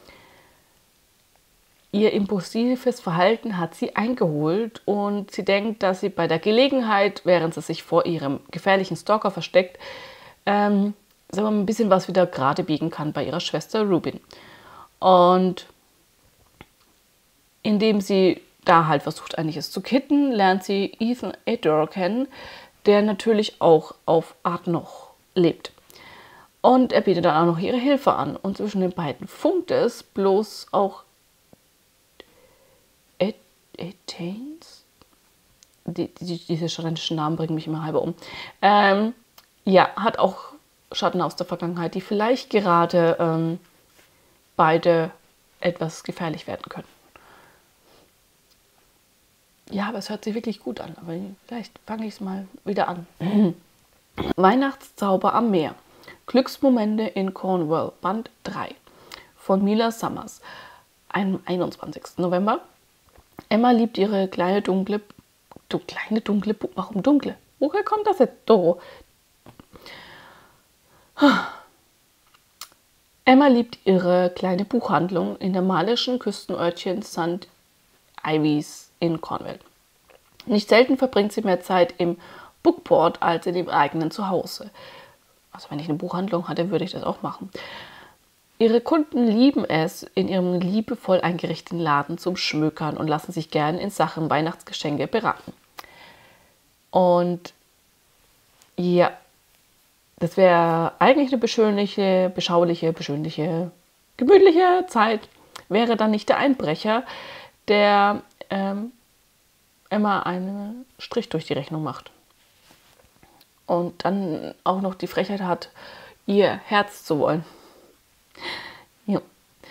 Ihr impulsives Verhalten hat sie eingeholt und sie denkt, dass sie bei der Gelegenheit, während sie sich vor ihrem gefährlichen Stalker versteckt, ähm, sagen wir mal, ein bisschen was wieder gerade biegen kann bei ihrer Schwester Rubin. Und indem sie da halt versucht, einiges zu kitten, lernt sie Ethan Adair kennen, der natürlich auch auf Arnoch lebt. Und er bietet dann auch noch ihre Hilfe an. Und zwischen den beiden funkt es, bloß auch Etains? Die, die, diese schottischen Namen bringen mich immer halber um. Ähm, ja, hat auch Schatten aus der Vergangenheit, die vielleicht gerade ähm, beide etwas gefährlich werden können. Ja, aber es hört sich wirklich gut an. Aber vielleicht fange ich es mal wieder an. Weihnachtszauber am Meer. Glücksmomente in Cornwall, Band drei von Mila Summers. Am einundzwanzigsten November. Emma liebt ihre kleine dunkle, du kleine dunkle, warum dunkle? Woher kommt das jetzt? Do. Emma liebt ihre kleine Buchhandlung in der malischen Küstenörtchen Sankt Ives in Cornwall. Nicht selten verbringt sie mehr Zeit im Bookport als in dem eigenen Zuhause. Also wenn ich eine Buchhandlung hatte, würde ich das auch machen. Ihre Kunden lieben es, in ihrem liebevoll eingerichteten Laden zum Schmökern und lassen sich gern in Sachen Weihnachtsgeschenke beraten. Und ja, das wäre eigentlich eine beschönliche, beschauliche, beschönliche, gemütliche Zeit. Wäre dann nicht der Einbrecher, der ähm, immer einen Strich durch die Rechnung macht. Und dann auch noch die Frechheit hat, ihr Herz zu wollen. Ja.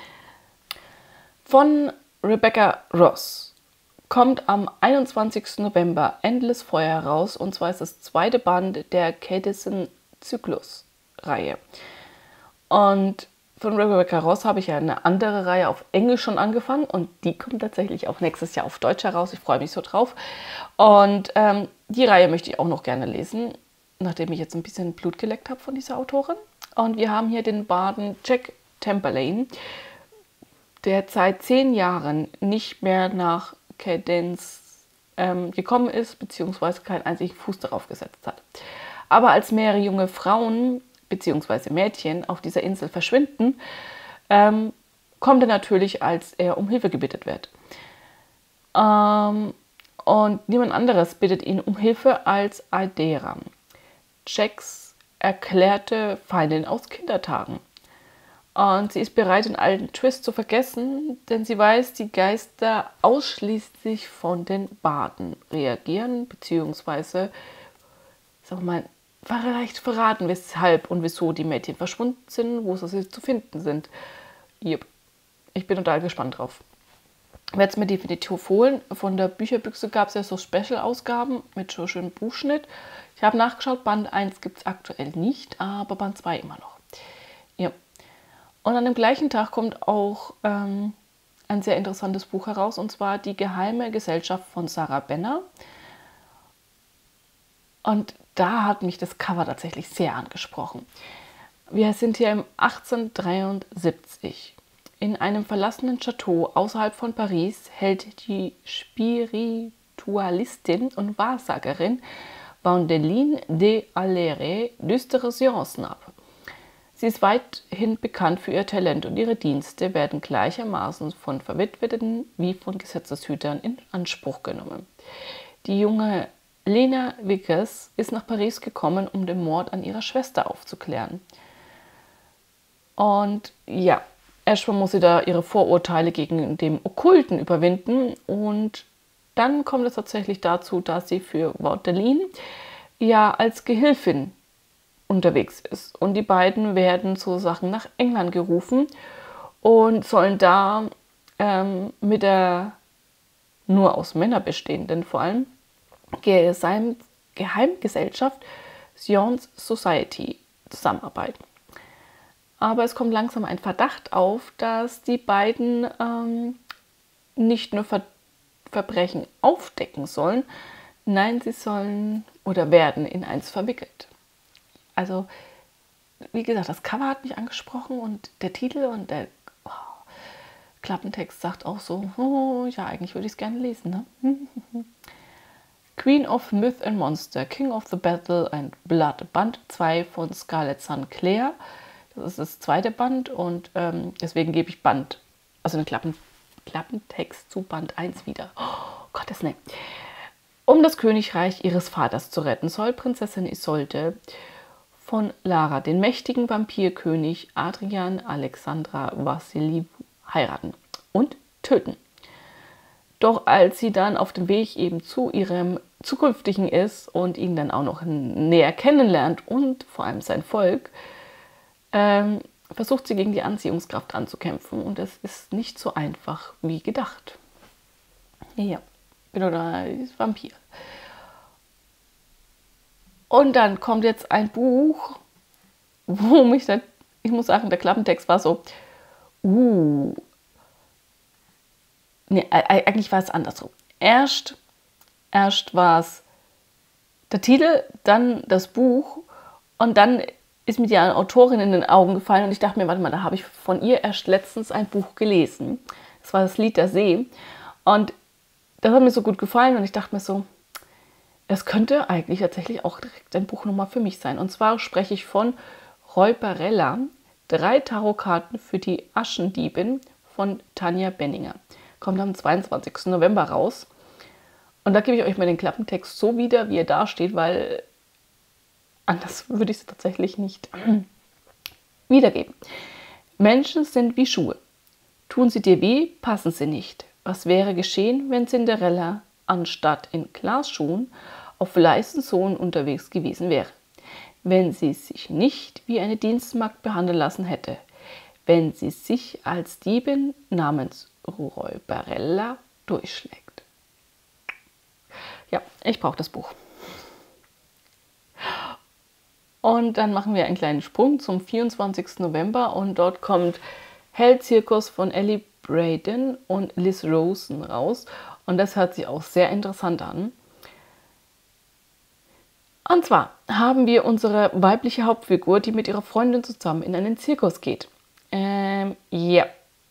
Von Rebecca Ross kommt am einundzwanzigsten November Endless Feuer heraus. Und zwar ist das zweite Band der Cadison-Zyklus-Reihe. Und von Rebecca Ross habe ich ja eine andere Reihe auf Englisch schon angefangen. Und die kommt tatsächlich auch nächstes Jahr auf Deutsch heraus. Ich freue mich so drauf. Und ähm, die Reihe möchte ich auch noch gerne lesen, nachdem ich jetzt ein bisschen Blut geleckt habe von dieser Autorin. Und wir haben hier den Barden Jack Tamberlane, der seit zehn Jahren nicht mehr nach Cadence ähm, gekommen ist, beziehungsweise keinen einzigen Fuß darauf gesetzt hat. Aber als mehrere junge Frauen beziehungsweise Mädchen auf dieser Insel verschwinden, ähm, kommt er natürlich, als er um Hilfe gebeten wird. Ähm, und niemand anderes bittet ihn um Hilfe als Adera, Jacks erklärte Feindin aus Kindertagen. Und sie ist bereit, den alten Twist zu vergessen, denn sie weiß, die Geister ausschließlich von den Barden reagieren, beziehungsweise, sag mal, vielleicht verraten, weshalb und wieso die Mädchen verschwunden sind, wo sie zu finden sind. Yep. Ich bin total gespannt drauf. Ich werde es mir definitiv holen. Von der Bücherbüchse gab es ja so Special-Ausgaben mit so schönem Buchschnitt. Ich habe nachgeschaut, Band eins gibt es aktuell nicht, aber Band zwei immer noch. Ja. Und an dem gleichen Tag kommt auch ähm, ein sehr interessantes Buch heraus, und zwar Die geheime Gesellschaft von Sarah Benner. Und da hat mich das Cover tatsächlich sehr angesprochen. Wir sind hier im achtzehnhundertdreiundsiebzig. In einem verlassenen Chateau außerhalb von Paris hält die Spiritualistin und Wahrsagerin Wendelin de Alleret düstere Seancen ab. Sie ist weithin bekannt für ihr Talent und ihre Dienste werden gleichermaßen von Verwitweten wie von Gesetzeshütern in Anspruch genommen. Die junge Lena Vickers ist nach Paris gekommen, um den Mord an ihrer Schwester aufzuklären. Und ja, erstmal muss sie da ihre Vorurteile gegen den Okkulten überwinden und dann kommt es tatsächlich dazu, dass sie für Wendelin ja als Gehilfin unterwegs ist. Und die beiden werden zu Sachen nach England gerufen und sollen da ähm, mit der nur aus Männern bestehenden vor allem Geheim Geheimgesellschaft Science Society zusammenarbeiten. Aber es kommt langsam ein Verdacht auf, dass die beiden ähm, nicht nur Ver Verbrechen aufdecken sollen, nein, sie sollen oder werden in eins verwickelt. Also, wie gesagt, das Cover hat mich angesprochen und der Titel und der oh, Klappentext sagt auch so, oh, ja, eigentlich würde ich es gerne lesen. Ne? Queen of Myth and Monster, King of the Battle and Blood, Band zwei von Scarlett Sun Claire. Das ist das zweite Band und ähm, deswegen gebe ich Band, also den Klappen, Klappentext zu Band eins wieder. Oh Gottes Willen. Um das Königreich ihres Vaters zu retten, soll Prinzessin Isolde von Lara den mächtigen Vampirkönig Adrian Alexandra Vassiliou heiraten und töten. Doch als sie dann auf dem Weg eben zu ihrem zukünftigen ist und ihn dann auch noch näher kennenlernt und vor allem sein Volk, ähm, versucht sie gegen die Anziehungskraft anzukämpfen und es ist nicht so einfach wie gedacht. Ja, bin oder ein Vampir. Und dann kommt jetzt ein Buch, wo mich dann, ich muss sagen, der Klappentext war so, uh, nee, eigentlich war es andersrum. Erst, erst war es der Titel, dann das Buch und dann ist mir die Autorin in den Augen gefallen und ich dachte mir, warte mal, da habe ich von ihr erst letztens ein Buch gelesen. Das war das Lied der See und das hat mir so gut gefallen und ich dachte mir so, es könnte eigentlich tatsächlich auch direkt ein Buchnummer für mich sein. Und zwar spreche ich von Räuberella, drei Tarotkarten für die Aschendiebin von Tanja Benninger. Kommt am zweiundzwanzigsten November raus. Und da gebe ich euch mal den Klappentext so wieder, wie er da steht, weil anders würde ich es tatsächlich nicht wiedergeben. Menschen sind wie Schuhe. Tun sie dir weh, passen sie nicht. Was wäre geschehen, wenn Cinderella anstatt in Glasschuhen auf leisen Sohlen unterwegs gewesen wäre? Wenn sie sich nicht wie eine Dienstmagd behandeln lassen hätte? Wenn sie sich als Diebin namens Räuberella durchschlägt? Ja, ich brauche das Buch. Und dann machen wir einen kleinen Sprung zum vierundzwanzigsten November und dort kommt Hellzirkus von Ellie Braden und Liz Rosen raus. Und das hört sich auch sehr interessant an. Und zwar haben wir unsere weibliche Hauptfigur, die mit ihrer Freundin zusammen in einen Zirkus geht. Ähm, ja.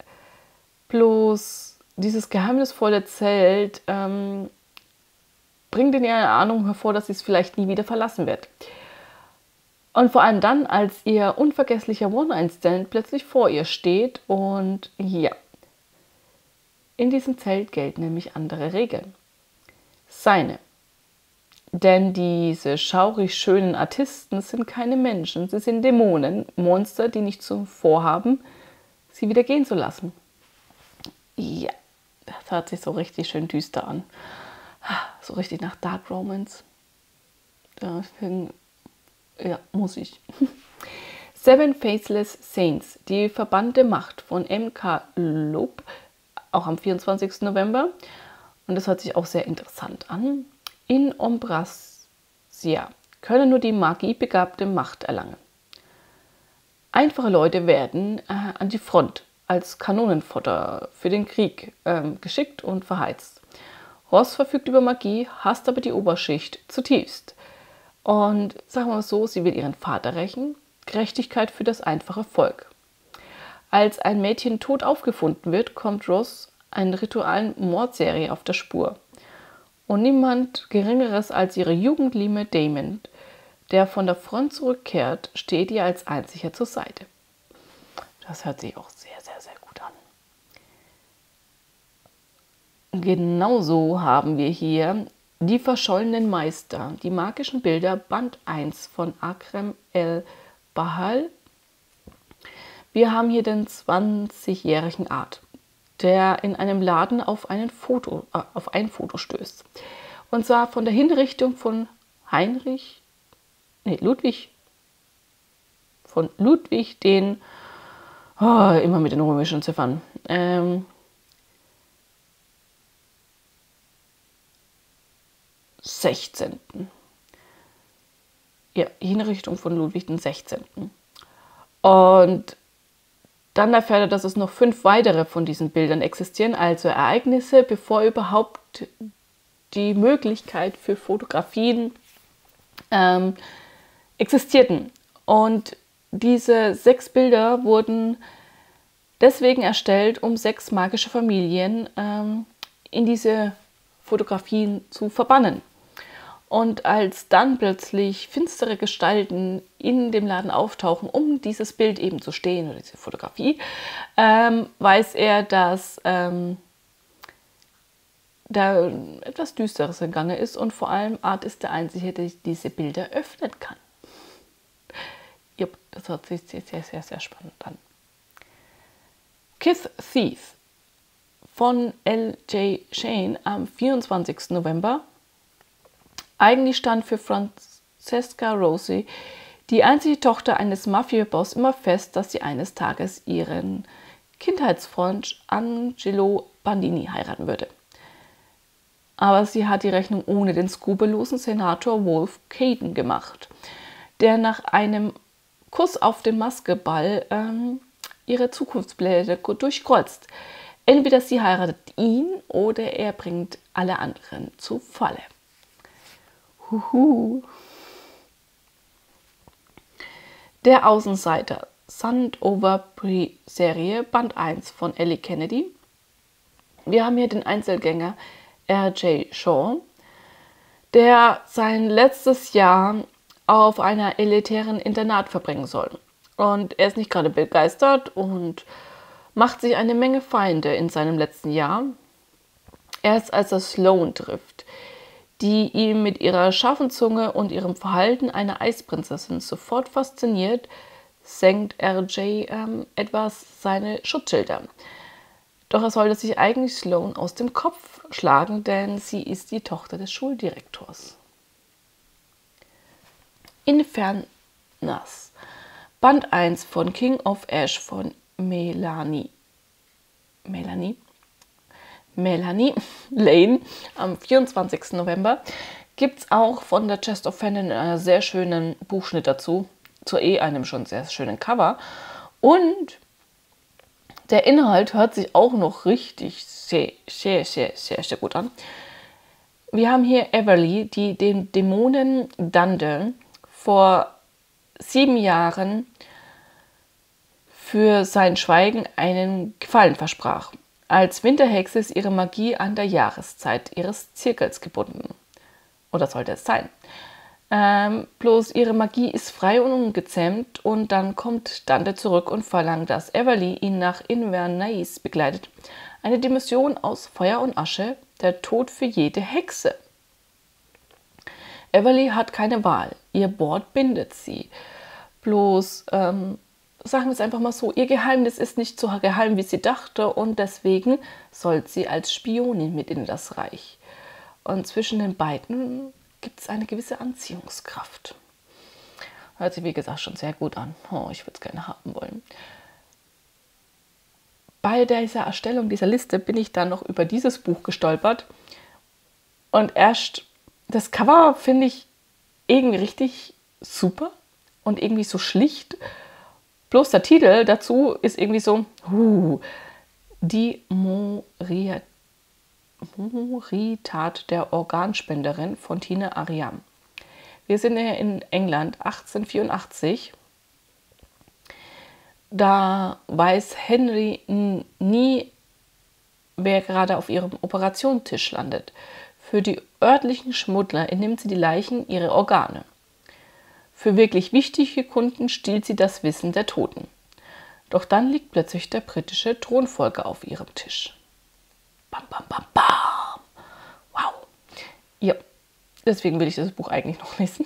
Bloß dieses geheimnisvolle Zelt ähm, bringt in ihr eine Ahnung hervor, dass sie es vielleicht nie wieder verlassen wird. Und vor allem dann, als ihr unvergesslicher One-Night-Stand plötzlich vor ihr steht und ja, in diesem Zelt gelten nämlich andere Regeln. Seine. Denn diese schaurig schönen Artisten sind keine Menschen, sie sind Dämonen, Monster, die nicht zum Vorhaben, sie wieder gehen zu lassen. Ja, das hört sich so richtig schön düster an. So richtig nach Dark Romance. Deswegen, ja, muss ich. Seven Faceless Saints, die verbannte Macht von M K Lob, auch am vierundzwanzigsten November. Und das hört sich auch sehr interessant an. In Ombrasia können nur die magiebegabte Macht erlangen. Einfache Leute werden äh, an die Front als Kanonenfutter für den Krieg äh, geschickt und verheizt. Ross verfügt über Magie, hasst aber die Oberschicht zutiefst. Und sagen wir mal so, sie will ihren Vater rächen, Gerechtigkeit für das einfache Volk. Als ein Mädchen tot aufgefunden wird, kommt Ross einer ritualen Mordserie auf der Spur. Und niemand Geringeres als ihre Jugendliebe Damon, der von der Front zurückkehrt, steht ihr als einziger zur Seite. Das hört sich auch sehr, sehr, sehr gut an. Genauso haben wir hier die verschollenen Meister, die magischen Bilder, Band eins von Akram el-Bahal. Wir haben hier den zwanzigjährigen Art, der in einem Laden auf, einen Foto, äh, auf ein Foto stößt. Und zwar von der Hinrichtung von Heinrich, nee, Ludwig, von Ludwig den, oh, immer mit den römischen Ziffern, ähm, sechzehnten. Ja, Hinrichtung von Ludwig den sechzehnten. Und dann erfährt er, dass es noch fünf weitere von diesen Bildern existieren, also Ereignisse, bevor überhaupt die Möglichkeit für Fotografien ähm, existierten. Und diese sechs Bilder wurden deswegen erstellt, um sechs magische Familien ähm, in diese Fotografien zu verbannen. Und als dann plötzlich finstere Gestalten in dem Laden auftauchen, um dieses Bild eben zu stehen, oder diese Fotografie, ähm, weiß er, dass ähm, da etwas Düsteres im Gange ist und vor allem Art ist der Einzige, der diese Bilder öffnen kann. Jupp, das hört sich sehr, sehr, sehr, sehr spannend an. Kith Thief von L J Shane am vierundzwanzigsten November. Eigentlich stand für Francesca Rosi, die einzige Tochter eines Mafia-Boss, immer fest, dass sie eines Tages ihren Kindheitsfreund Angelo Bandini heiraten würde. Aber sie hat die Rechnung ohne den skrupellosen Senator Wolf Caden gemacht, der nach einem Kuss auf den Maskeball ähm, ihre Zukunftspläne durchkreuzt. Entweder sie heiratet ihn oder er bringt alle anderen zu Falle. Huhu. Der Außenseiter, Sandover-Serie, Band eins von Ellie Kennedy. Wir haben hier den Einzelgänger R J Shaw, der sein letztes Jahr auf einer elitären Internat verbringen soll. Und er ist nicht gerade begeistert und macht sich eine Menge Feinde in seinem letzten Jahr. Erst als er Sloane trifft, die ihn mit ihrer scharfen Zunge und ihrem Verhalten einer Eisprinzessin sofort fasziniert, senkt R J ähm, etwas seine Schutzschilder. Doch er sollte sich eigentlich Sloane aus dem Kopf schlagen, denn sie ist die Tochter des Schuldirektors. Infernas, Band eins von King of Ash von Melanie. Melanie? Melanie Lane am vierundzwanzigsten November. Gibt es auch von der Chest of Fandom einen sehr schönen Buchschnitt dazu, zu eh einem schon sehr schönen Cover. Und der Inhalt hört sich auch noch richtig sehr, sehr, sehr, sehr, sehr gut an. Wir haben hier Everly, die dem Dämonen Dundee vor sieben Jahren für sein Schweigen einen Gefallen versprach. Als Winterhexe ist ihre Magie an der Jahreszeit ihres Zirkels gebunden. Oder sollte es sein. Ähm, bloß ihre Magie ist frei und ungezähmt und dann kommt Dundee zurück und verlangt, dass Everly ihn nach Inverness begleitet. Eine Dimension aus Feuer und Asche, der Tod für jede Hexe. Everly hat keine Wahl. Ihr Board bindet sie. Bloß, ähm, sagen wir es einfach mal so, ihr Geheimnis ist nicht so geheim, wie sie dachte und deswegen soll sie als Spionin mit in das Reich. Und zwischen den beiden gibt es eine gewisse Anziehungskraft. Hört sich, wie gesagt, schon sehr gut an. Oh, ich würde es gerne haben wollen. Bei dieser Erstellung dieser Liste bin ich dann noch über dieses Buch gestolpert. Und erst das Cover finde ich irgendwie richtig super und irgendwie so schlicht. Bloß der Titel dazu ist irgendwie so, uh, die Moritat der Organspenderin von Tina Ariam. Wir sind hier in England achtzehnhundertvierundachtzig Da weiß Henry nie, wer gerade auf ihrem Operationstisch landet. Für die örtlichen Schmuggler entnimmt sie die Leichen ihre Organe. Für wirklich wichtige Kunden stiehlt sie das Wissen der Toten. Doch dann liegt plötzlich der britische Thronfolger auf ihrem Tisch. Bam, bam, bam, bam. Wow. Ja, deswegen will ich das Buch eigentlich noch lesen.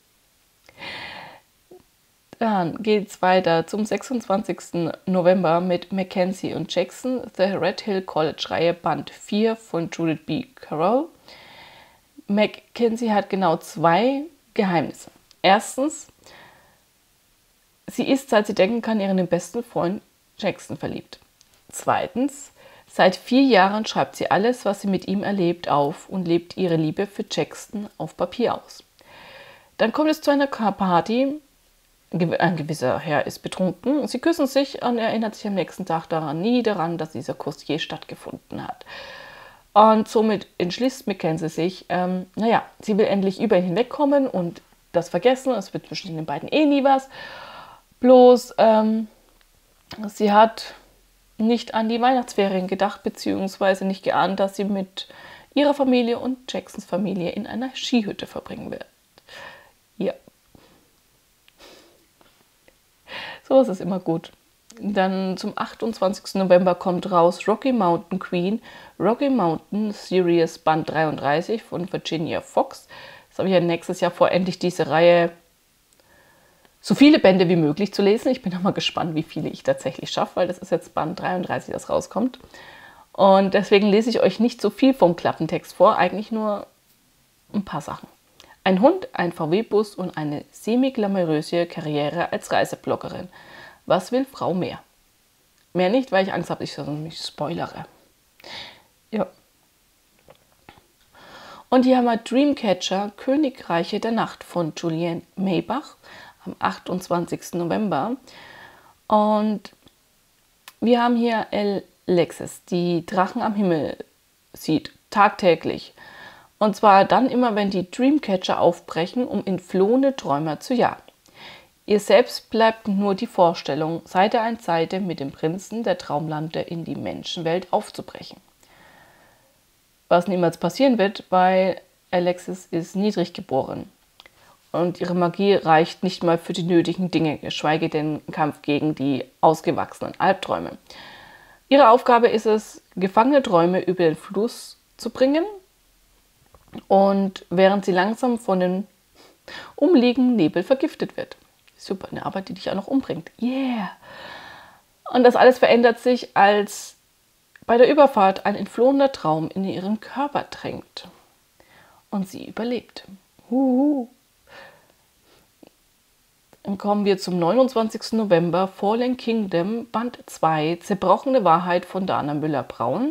Dann geht es weiter zum sechsundzwanzigsten November mit Mackenzie und Jackson, The Red Hill College Reihe Band vier von Judith B. Carroll. Mackenzie hat genau zwei Geheimnisse. Erstens, sie ist, seit sie denken kann, ihren besten Freund Jackson verliebt. Zweitens, seit vier Jahren schreibt sie alles, was sie mit ihm erlebt, auf und lebt ihre Liebe für Jackson auf Papier aus. Dann kommt es zu einer Party. Ein gewisser Herr ist betrunken. Sie küssen sich und er erinnert sich am nächsten Tag daran nie daran, dass dieser Kuss je stattgefunden hat. Und somit entschließt Mackenzie sich, ähm, naja, sie will endlich über ihn hinwegkommen und das vergessen. Es wird zwischen den beiden eh nie was. Bloß, ähm, sie hat nicht an die Weihnachtsferien gedacht, beziehungsweise nicht geahnt, dass sie mit ihrer Familie und Jacksons Familie in einer Skihütte verbringen wird. Ja. So ist es immer gut. Dann zum achtundzwanzigsten November kommt raus Rocky Mountain Queen, Rocky Mountain Series Band dreiunddreißig von Virginia Fox. Das habe ich ja nächstes Jahr vor, endlich diese Reihe so viele Bände wie möglich zu lesen. Ich bin noch mal gespannt, wie viele ich tatsächlich schaffe, weil das ist jetzt Band dreiunddreißig, das rauskommt. Und deswegen lese ich euch nicht so viel vom Klappentext vor, eigentlich nur ein paar Sachen. Ein Hund, ein V W-Bus und eine semi-glamouröse Karriere als Reisebloggerin. Was will Frau mehr? Mehr nicht, weil ich Angst habe, dass ich mich spoilere. Ja. Und hier haben wir Dreamcatcher, Königreiche der Nacht von Julianne Maybach am achtundzwanzigsten November. Und wir haben hier Alexis, die Drachen am Himmel sieht, tagtäglich. Und zwar dann immer, wenn die Dreamcatcher aufbrechen, um entflohene Träumer zu jagen. Ihr selbst bleibt nur die Vorstellung, Seite an Seite mit dem Prinzen der Traumlande in die Menschenwelt aufzubrechen. Was niemals passieren wird, weil Alexis ist niedrig geboren. Und ihre Magie reicht nicht mal für die nötigen Dinge, geschweige denn Kampf gegen die ausgewachsenen Albträume. Ihre Aufgabe ist es, gefangene Träume über den Fluss zu bringen. Und während sie langsam von den umliegenden Nebel vergiftet wird. Super, eine Arbeit, die dich auch noch umbringt. Yeah! Und das alles verändert sich, als bei der Überfahrt ein entflohener Traum in ihren Körper drängt. Und sie überlebt. Huhu. Dann kommen wir zum neunundzwanzigsten November, Fallen Kingdom, Band zwei, Zerbrochene Wahrheit von Dana Müller-Braun.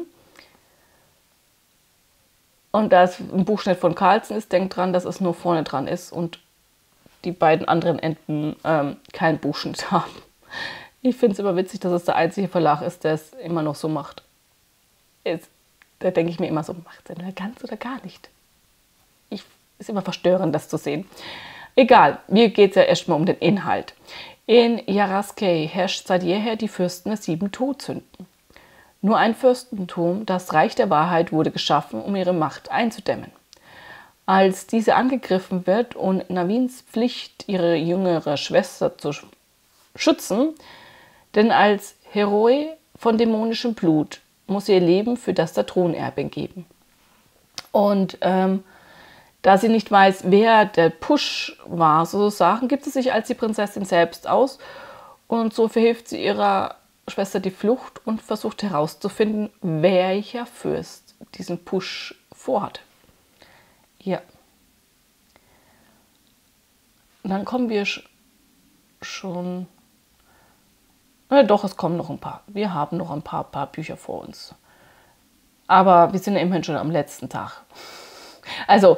Und da es ein Buchschnitt von Carlsen ist, denkt dran, dass es nur vorne dran ist und die beiden anderen Enden ähm, keinen Buchschnitt haben. Ich finde es immer witzig, dass es der einzige Verlag ist, der es immer noch so macht. Jetzt, da denke ich mir immer so, macht es entweder ganz oder gar nicht. Ich, ist immer verstörend, das zu sehen. Egal, mir geht es ja erstmal um den Inhalt. In Yaraskei herrscht seit jeher die Fürsten der sieben Todsünden. Nur ein Fürstentum, das Reich der Wahrheit, wurde geschaffen, um ihre Macht einzudämmen. Als diese angegriffen wird und Navins Pflicht, ihre jüngere Schwester zu schützen, denn als Heroe von dämonischem Blut muss sie ihr Leben für das der Thronerbin geben. Und ähm, da sie nicht weiß, wer der Push war, sozusagen, gibt sie sich als die Prinzessin selbst aus und so verhilft sie ihrer Schwester die Flucht und versucht herauszufinden, welcher Fürst diesen Push vorhat. Ja. Und dann kommen wir schon... Ja, doch, es kommen noch ein paar. Wir haben noch ein paar, paar Bücher vor uns. Aber wir sind ja immerhin schon am letzten Tag. Also,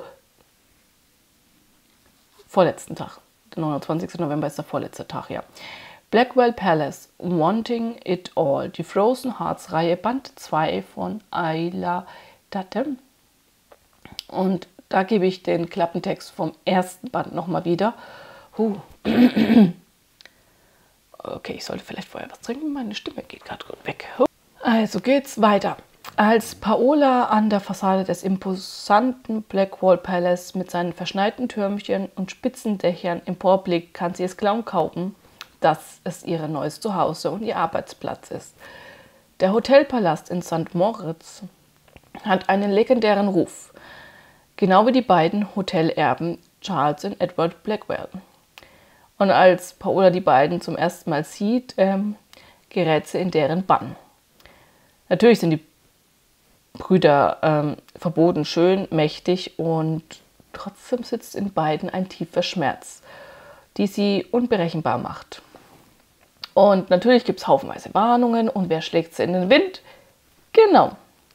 vorletzten Tag. Der neunundzwanzigste November ist der vorletzte Tag, ja. Blackwell Palace, Wanting It All, die Frozen Hearts Reihe, Band zwei von Ayla Datte. Und da gebe ich den Klappentext vom ersten Band nochmal wieder. Huh. Okay, ich sollte vielleicht vorher was trinken, meine Stimme geht gerade gut weg. Also geht's weiter. Als Paola an der Fassade des imposanten Blackwall Palace mit seinen verschneiten Türmchen und spitzen Dächern emporblickt, kann sie es kaum kaufen, dass es ihr neues Zuhause und ihr Arbeitsplatz ist. Der Hotelpalast in Sankt Moritz hat einen legendären Ruf, genau wie die beiden Hotelerben Charles und Edward Blackwell. Und als Paola die beiden zum ersten Mal sieht, ähm, gerät sie in deren Bann. Natürlich sind die Brüder ähm, verboten schön, mächtig und trotzdem sitzt in beiden ein tiefer Schmerz, die sie unberechenbar macht. Und natürlich gibt es haufenweise Warnungen und wer schlägt sie in den Wind? Genau.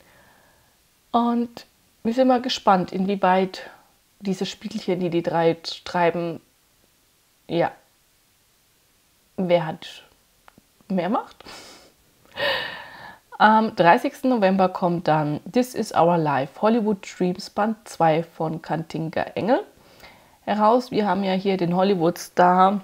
Und wir sind mal gespannt, inwieweit diese Spielchen, die die drei treiben, ja, wer hat mehr Macht? Am dreißigsten November kommt dann This Is Our Life, Hollywood Dreams Band zwei von Cantinga Engel heraus. Wir haben ja hier den Hollywood-Star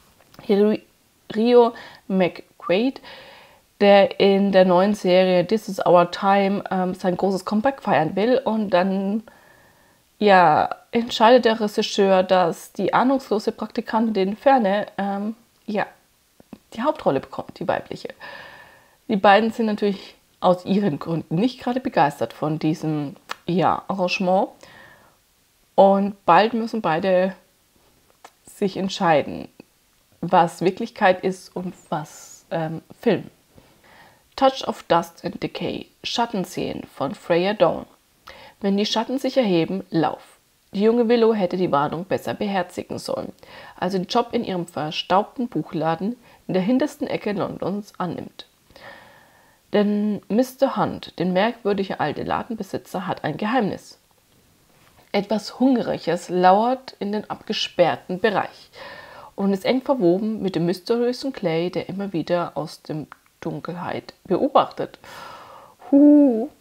Rio McQuaid, der in der neuen Serie This Is Our Time ähm, sein großes Comeback feiern will. Und dann ja, entscheidet der Regisseur, dass die ahnungslose Praktikantin Ferne ähm, ja, die Hauptrolle bekommt, die weibliche. Die beiden sind natürlich aus ihren Gründen nicht gerade begeistert von diesem ja, Arrangement. Und bald müssen beide sich entscheiden, was Wirklichkeit ist und was ähm, Film. Touch of Dust and Decay, Schattenszenen von Freya Dawn. Wenn die Schatten sich erheben, lauf. Die junge Willow hätte die Warnung besser beherzigen sollen, als sie den Job in ihrem verstaubten Buchladen in der hintersten Ecke Londons annimmt. Denn Mister Hunt, der merkwürdige alte Ladenbesitzer, hat ein Geheimnis. Etwas Hungriges lauert in den abgesperrten Bereich und ist eng verwoben mit dem mysteriösen Clay, der immer wieder aus der Dunkelheit beobachtet. Huh.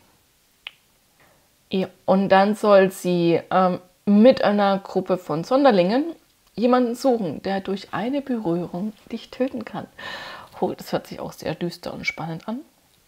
Ja, und dann soll sie ähm, mit einer Gruppe von Sonderlingen jemanden suchen, der durch eine Berührung dich töten kann. Oh, das hört sich auch sehr düster und spannend an.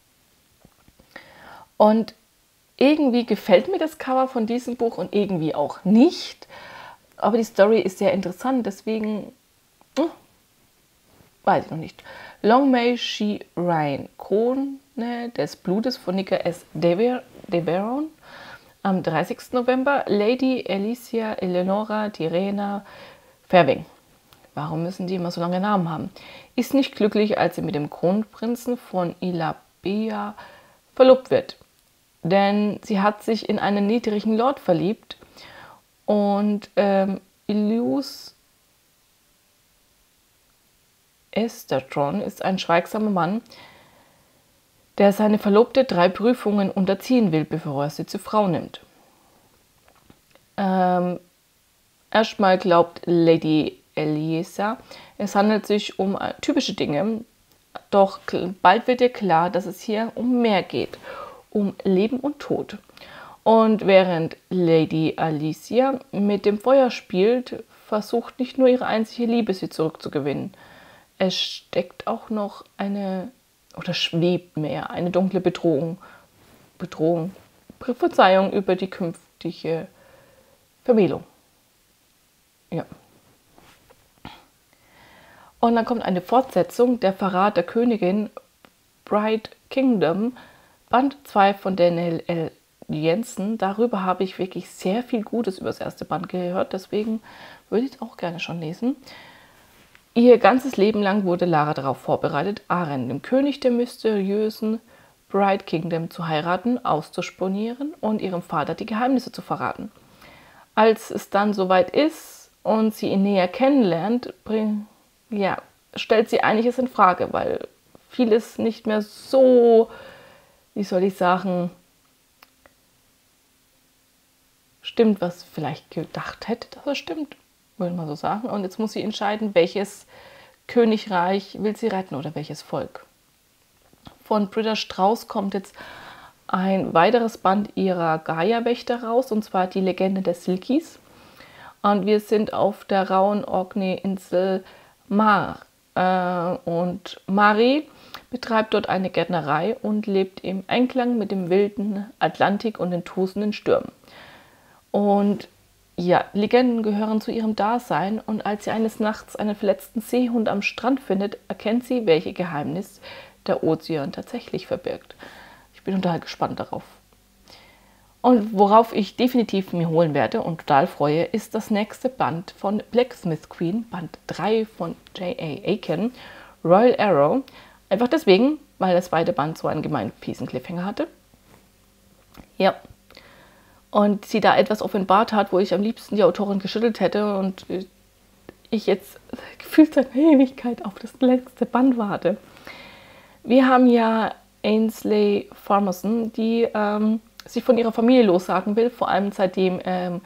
Und irgendwie gefällt mir das Cover von diesem Buch und irgendwie auch nicht. Aber die Story ist sehr interessant, deswegen hm, weiß ich noch nicht. Long May She Reign, Krone des Blutes von Nika S. Deveron. Am dreißigsten November Lady Alicia Eleonora Tirena Fairving. Warum müssen die immer so lange Namen haben? Ist nicht glücklich, als sie mit dem Kronprinzen von Ilabea verlobt wird. Denn sie hat sich in einen niedrigen Lord verliebt und ähm, Ilius Estatron ist ein schweigsamer Mann, der seine Verlobte drei Prüfungen unterziehen will, bevor er sie zur Frau nimmt. Ähm, erstmal glaubt Lady Eliesa, es handelt sich um typische Dinge, doch bald wird ihr klar, dass es hier um mehr geht, um Leben und Tod. Und während Lady Alicia mit dem Feuer spielt, versucht nicht nur ihre einzige Liebe, sie zurückzugewinnen. Es steckt auch noch eine, oder schwebt mehr, eine dunkle Bedrohung, Bedrohung, Prophezeiung über die künftige Vermählung. Ja. Und dann kommt eine Fortsetzung, der Verrat der Königin, Bride Kingdom, Band zwei von Daniel L. Jensen. Darüber habe ich wirklich sehr viel Gutes über das erste Band gehört, deswegen würde ich es auch gerne schon lesen. Ihr ganzes Leben lang wurde Lara darauf vorbereitet, Aren, dem König der mysteriösen Bride Kingdom, zu heiraten, auszuspionieren und ihrem Vater die Geheimnisse zu verraten. Als es dann soweit ist und sie ihn näher kennenlernt, bring, ja, stellt sie einiges in Frage, weil vieles nicht mehr so, wie soll ich sagen, stimmt, was sie vielleicht gedacht hätte, dass es stimmt, würde man so sagen. Und jetzt muss sie entscheiden, welches Königreich will sie retten oder welches Volk. Von Britta Strauss kommt jetzt ein weiteres Band ihrer Gaia-Wächter raus, und zwar die Legende der Silkies. Und wir sind auf der rauen Orkney-Insel Mar Äh, und Marie betreibt dort eine Gärtnerei und lebt im Einklang mit dem wilden Atlantik und den tosenden Stürmen. Und ja, Legenden gehören zu ihrem Dasein, und als sie eines Nachts einen verletzten Seehund am Strand findet, erkennt sie, welche Geheimnis der Ozean tatsächlich verbirgt. Ich bin total gespannt darauf. Und worauf ich definitiv mir holen werde und total freue, ist das nächste Band von Blacksmith Queen, Band drei von J A Aiken, Royal Arrow. Einfach deswegen, weil das zweite Band so einen gemeinen fiesen Cliffhanger hatte. Ja. Und sie da etwas offenbart hat, wo ich am liebsten die Autorin geschüttelt hätte und ich jetzt gefühlt seit einer Ewigkeit auf das letzte Band warte. Wir haben ja Ainsley Farmerson, die ähm, sich von ihrer Familie lossagen will, vor allem seitdem ähm,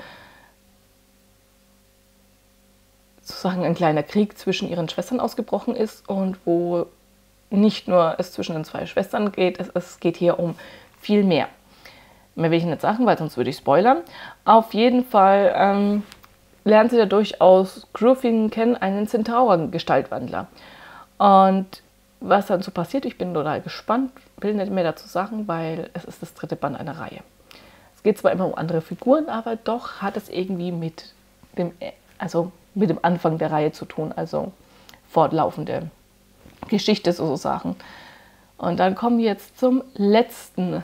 sozusagen ein kleiner Krieg zwischen ihren Schwestern ausgebrochen ist und wo nicht nur es zwischen den zwei Schwestern geht, es, es geht hier um viel mehr. Mehr will ich nicht sagen, weil sonst würde ich spoilern. Auf jeden Fall ähm, lernt sie da durchaus Grufin kennen, einen Zentauren-Gestaltwandler. Und was dann so passiert, ich bin total gespannt, will nicht mehr dazu sagen, weil es ist das dritte Band einer Reihe. Es geht zwar immer um andere Figuren, aber doch hat es irgendwie mit dem, also mit dem Anfang der Reihe zu tun, also fortlaufende Geschichte sozusagen. Und dann kommen wir jetzt zum letzten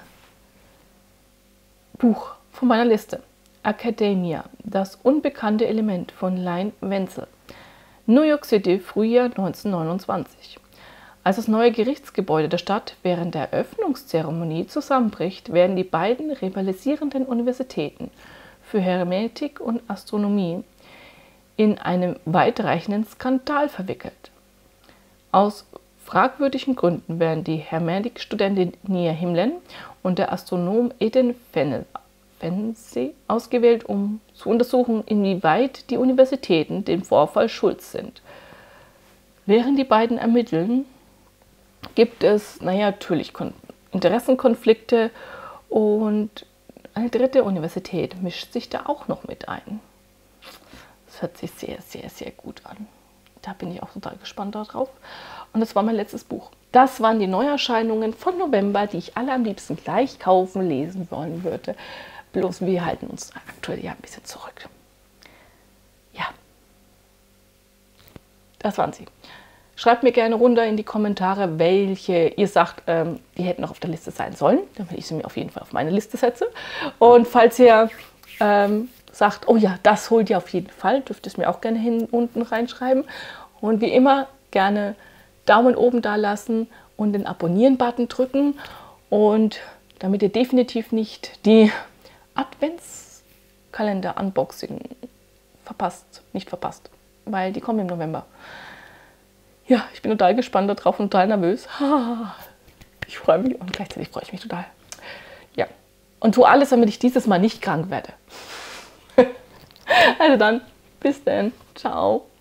Buch von meiner Liste. Academia, das unbekannte Element von Lynne Wenzel. New York City, Frühjahr neunzehnhundertneunundzwanzig. Als das neue Gerichtsgebäude der Stadt während der Eröffnungszeremonie zusammenbricht, werden die beiden rivalisierenden Universitäten für Hermetik und Astronomie in einem weitreichenden Skandal verwickelt. Aus fragwürdigen Gründen werden die Hermetikstudentin Nia Himlen und der Astronom Eden Fensey ausgewählt, um zu untersuchen, inwieweit die Universitäten dem Vorfall schuld sind. Während die beiden ermitteln, gibt es, naja, natürlich Interessenkonflikte, und eine dritte Universität mischt sich da auch noch mit ein. Das hört sich sehr, sehr, sehr gut an. Da bin ich auch total gespannt darauf. Und das war mein letztes Buch. Das waren die Neuerscheinungen von November, die ich alle am liebsten gleich kaufen, lesen wollen würde. Bloß wir halten uns aktuell ja ein bisschen zurück. Ja, das waren sie. Schreibt mir gerne runter in die Kommentare, welche ihr sagt, ähm, die hätten noch auf der Liste sein sollen, damit ich sie mir auf jeden Fall auf meine Liste setze. Und falls ihr ähm, sagt, oh ja, das holt ihr auf jeden Fall, dürft ihr es mir auch gerne hin unten reinschreiben. Und wie immer gerne Daumen oben da lassen und den Abonnieren-Button drücken. Und damit ihr definitiv nicht die Adventskalender-Unboxing verpasst, nicht verpasst, weil die kommen im November. Ja, ich bin total gespannt darauf und total nervös. Ich freue mich und gleichzeitig freue ich mich total. Ja, und tue alles, damit ich dieses Mal nicht krank werde. Also dann, bis dann. Ciao.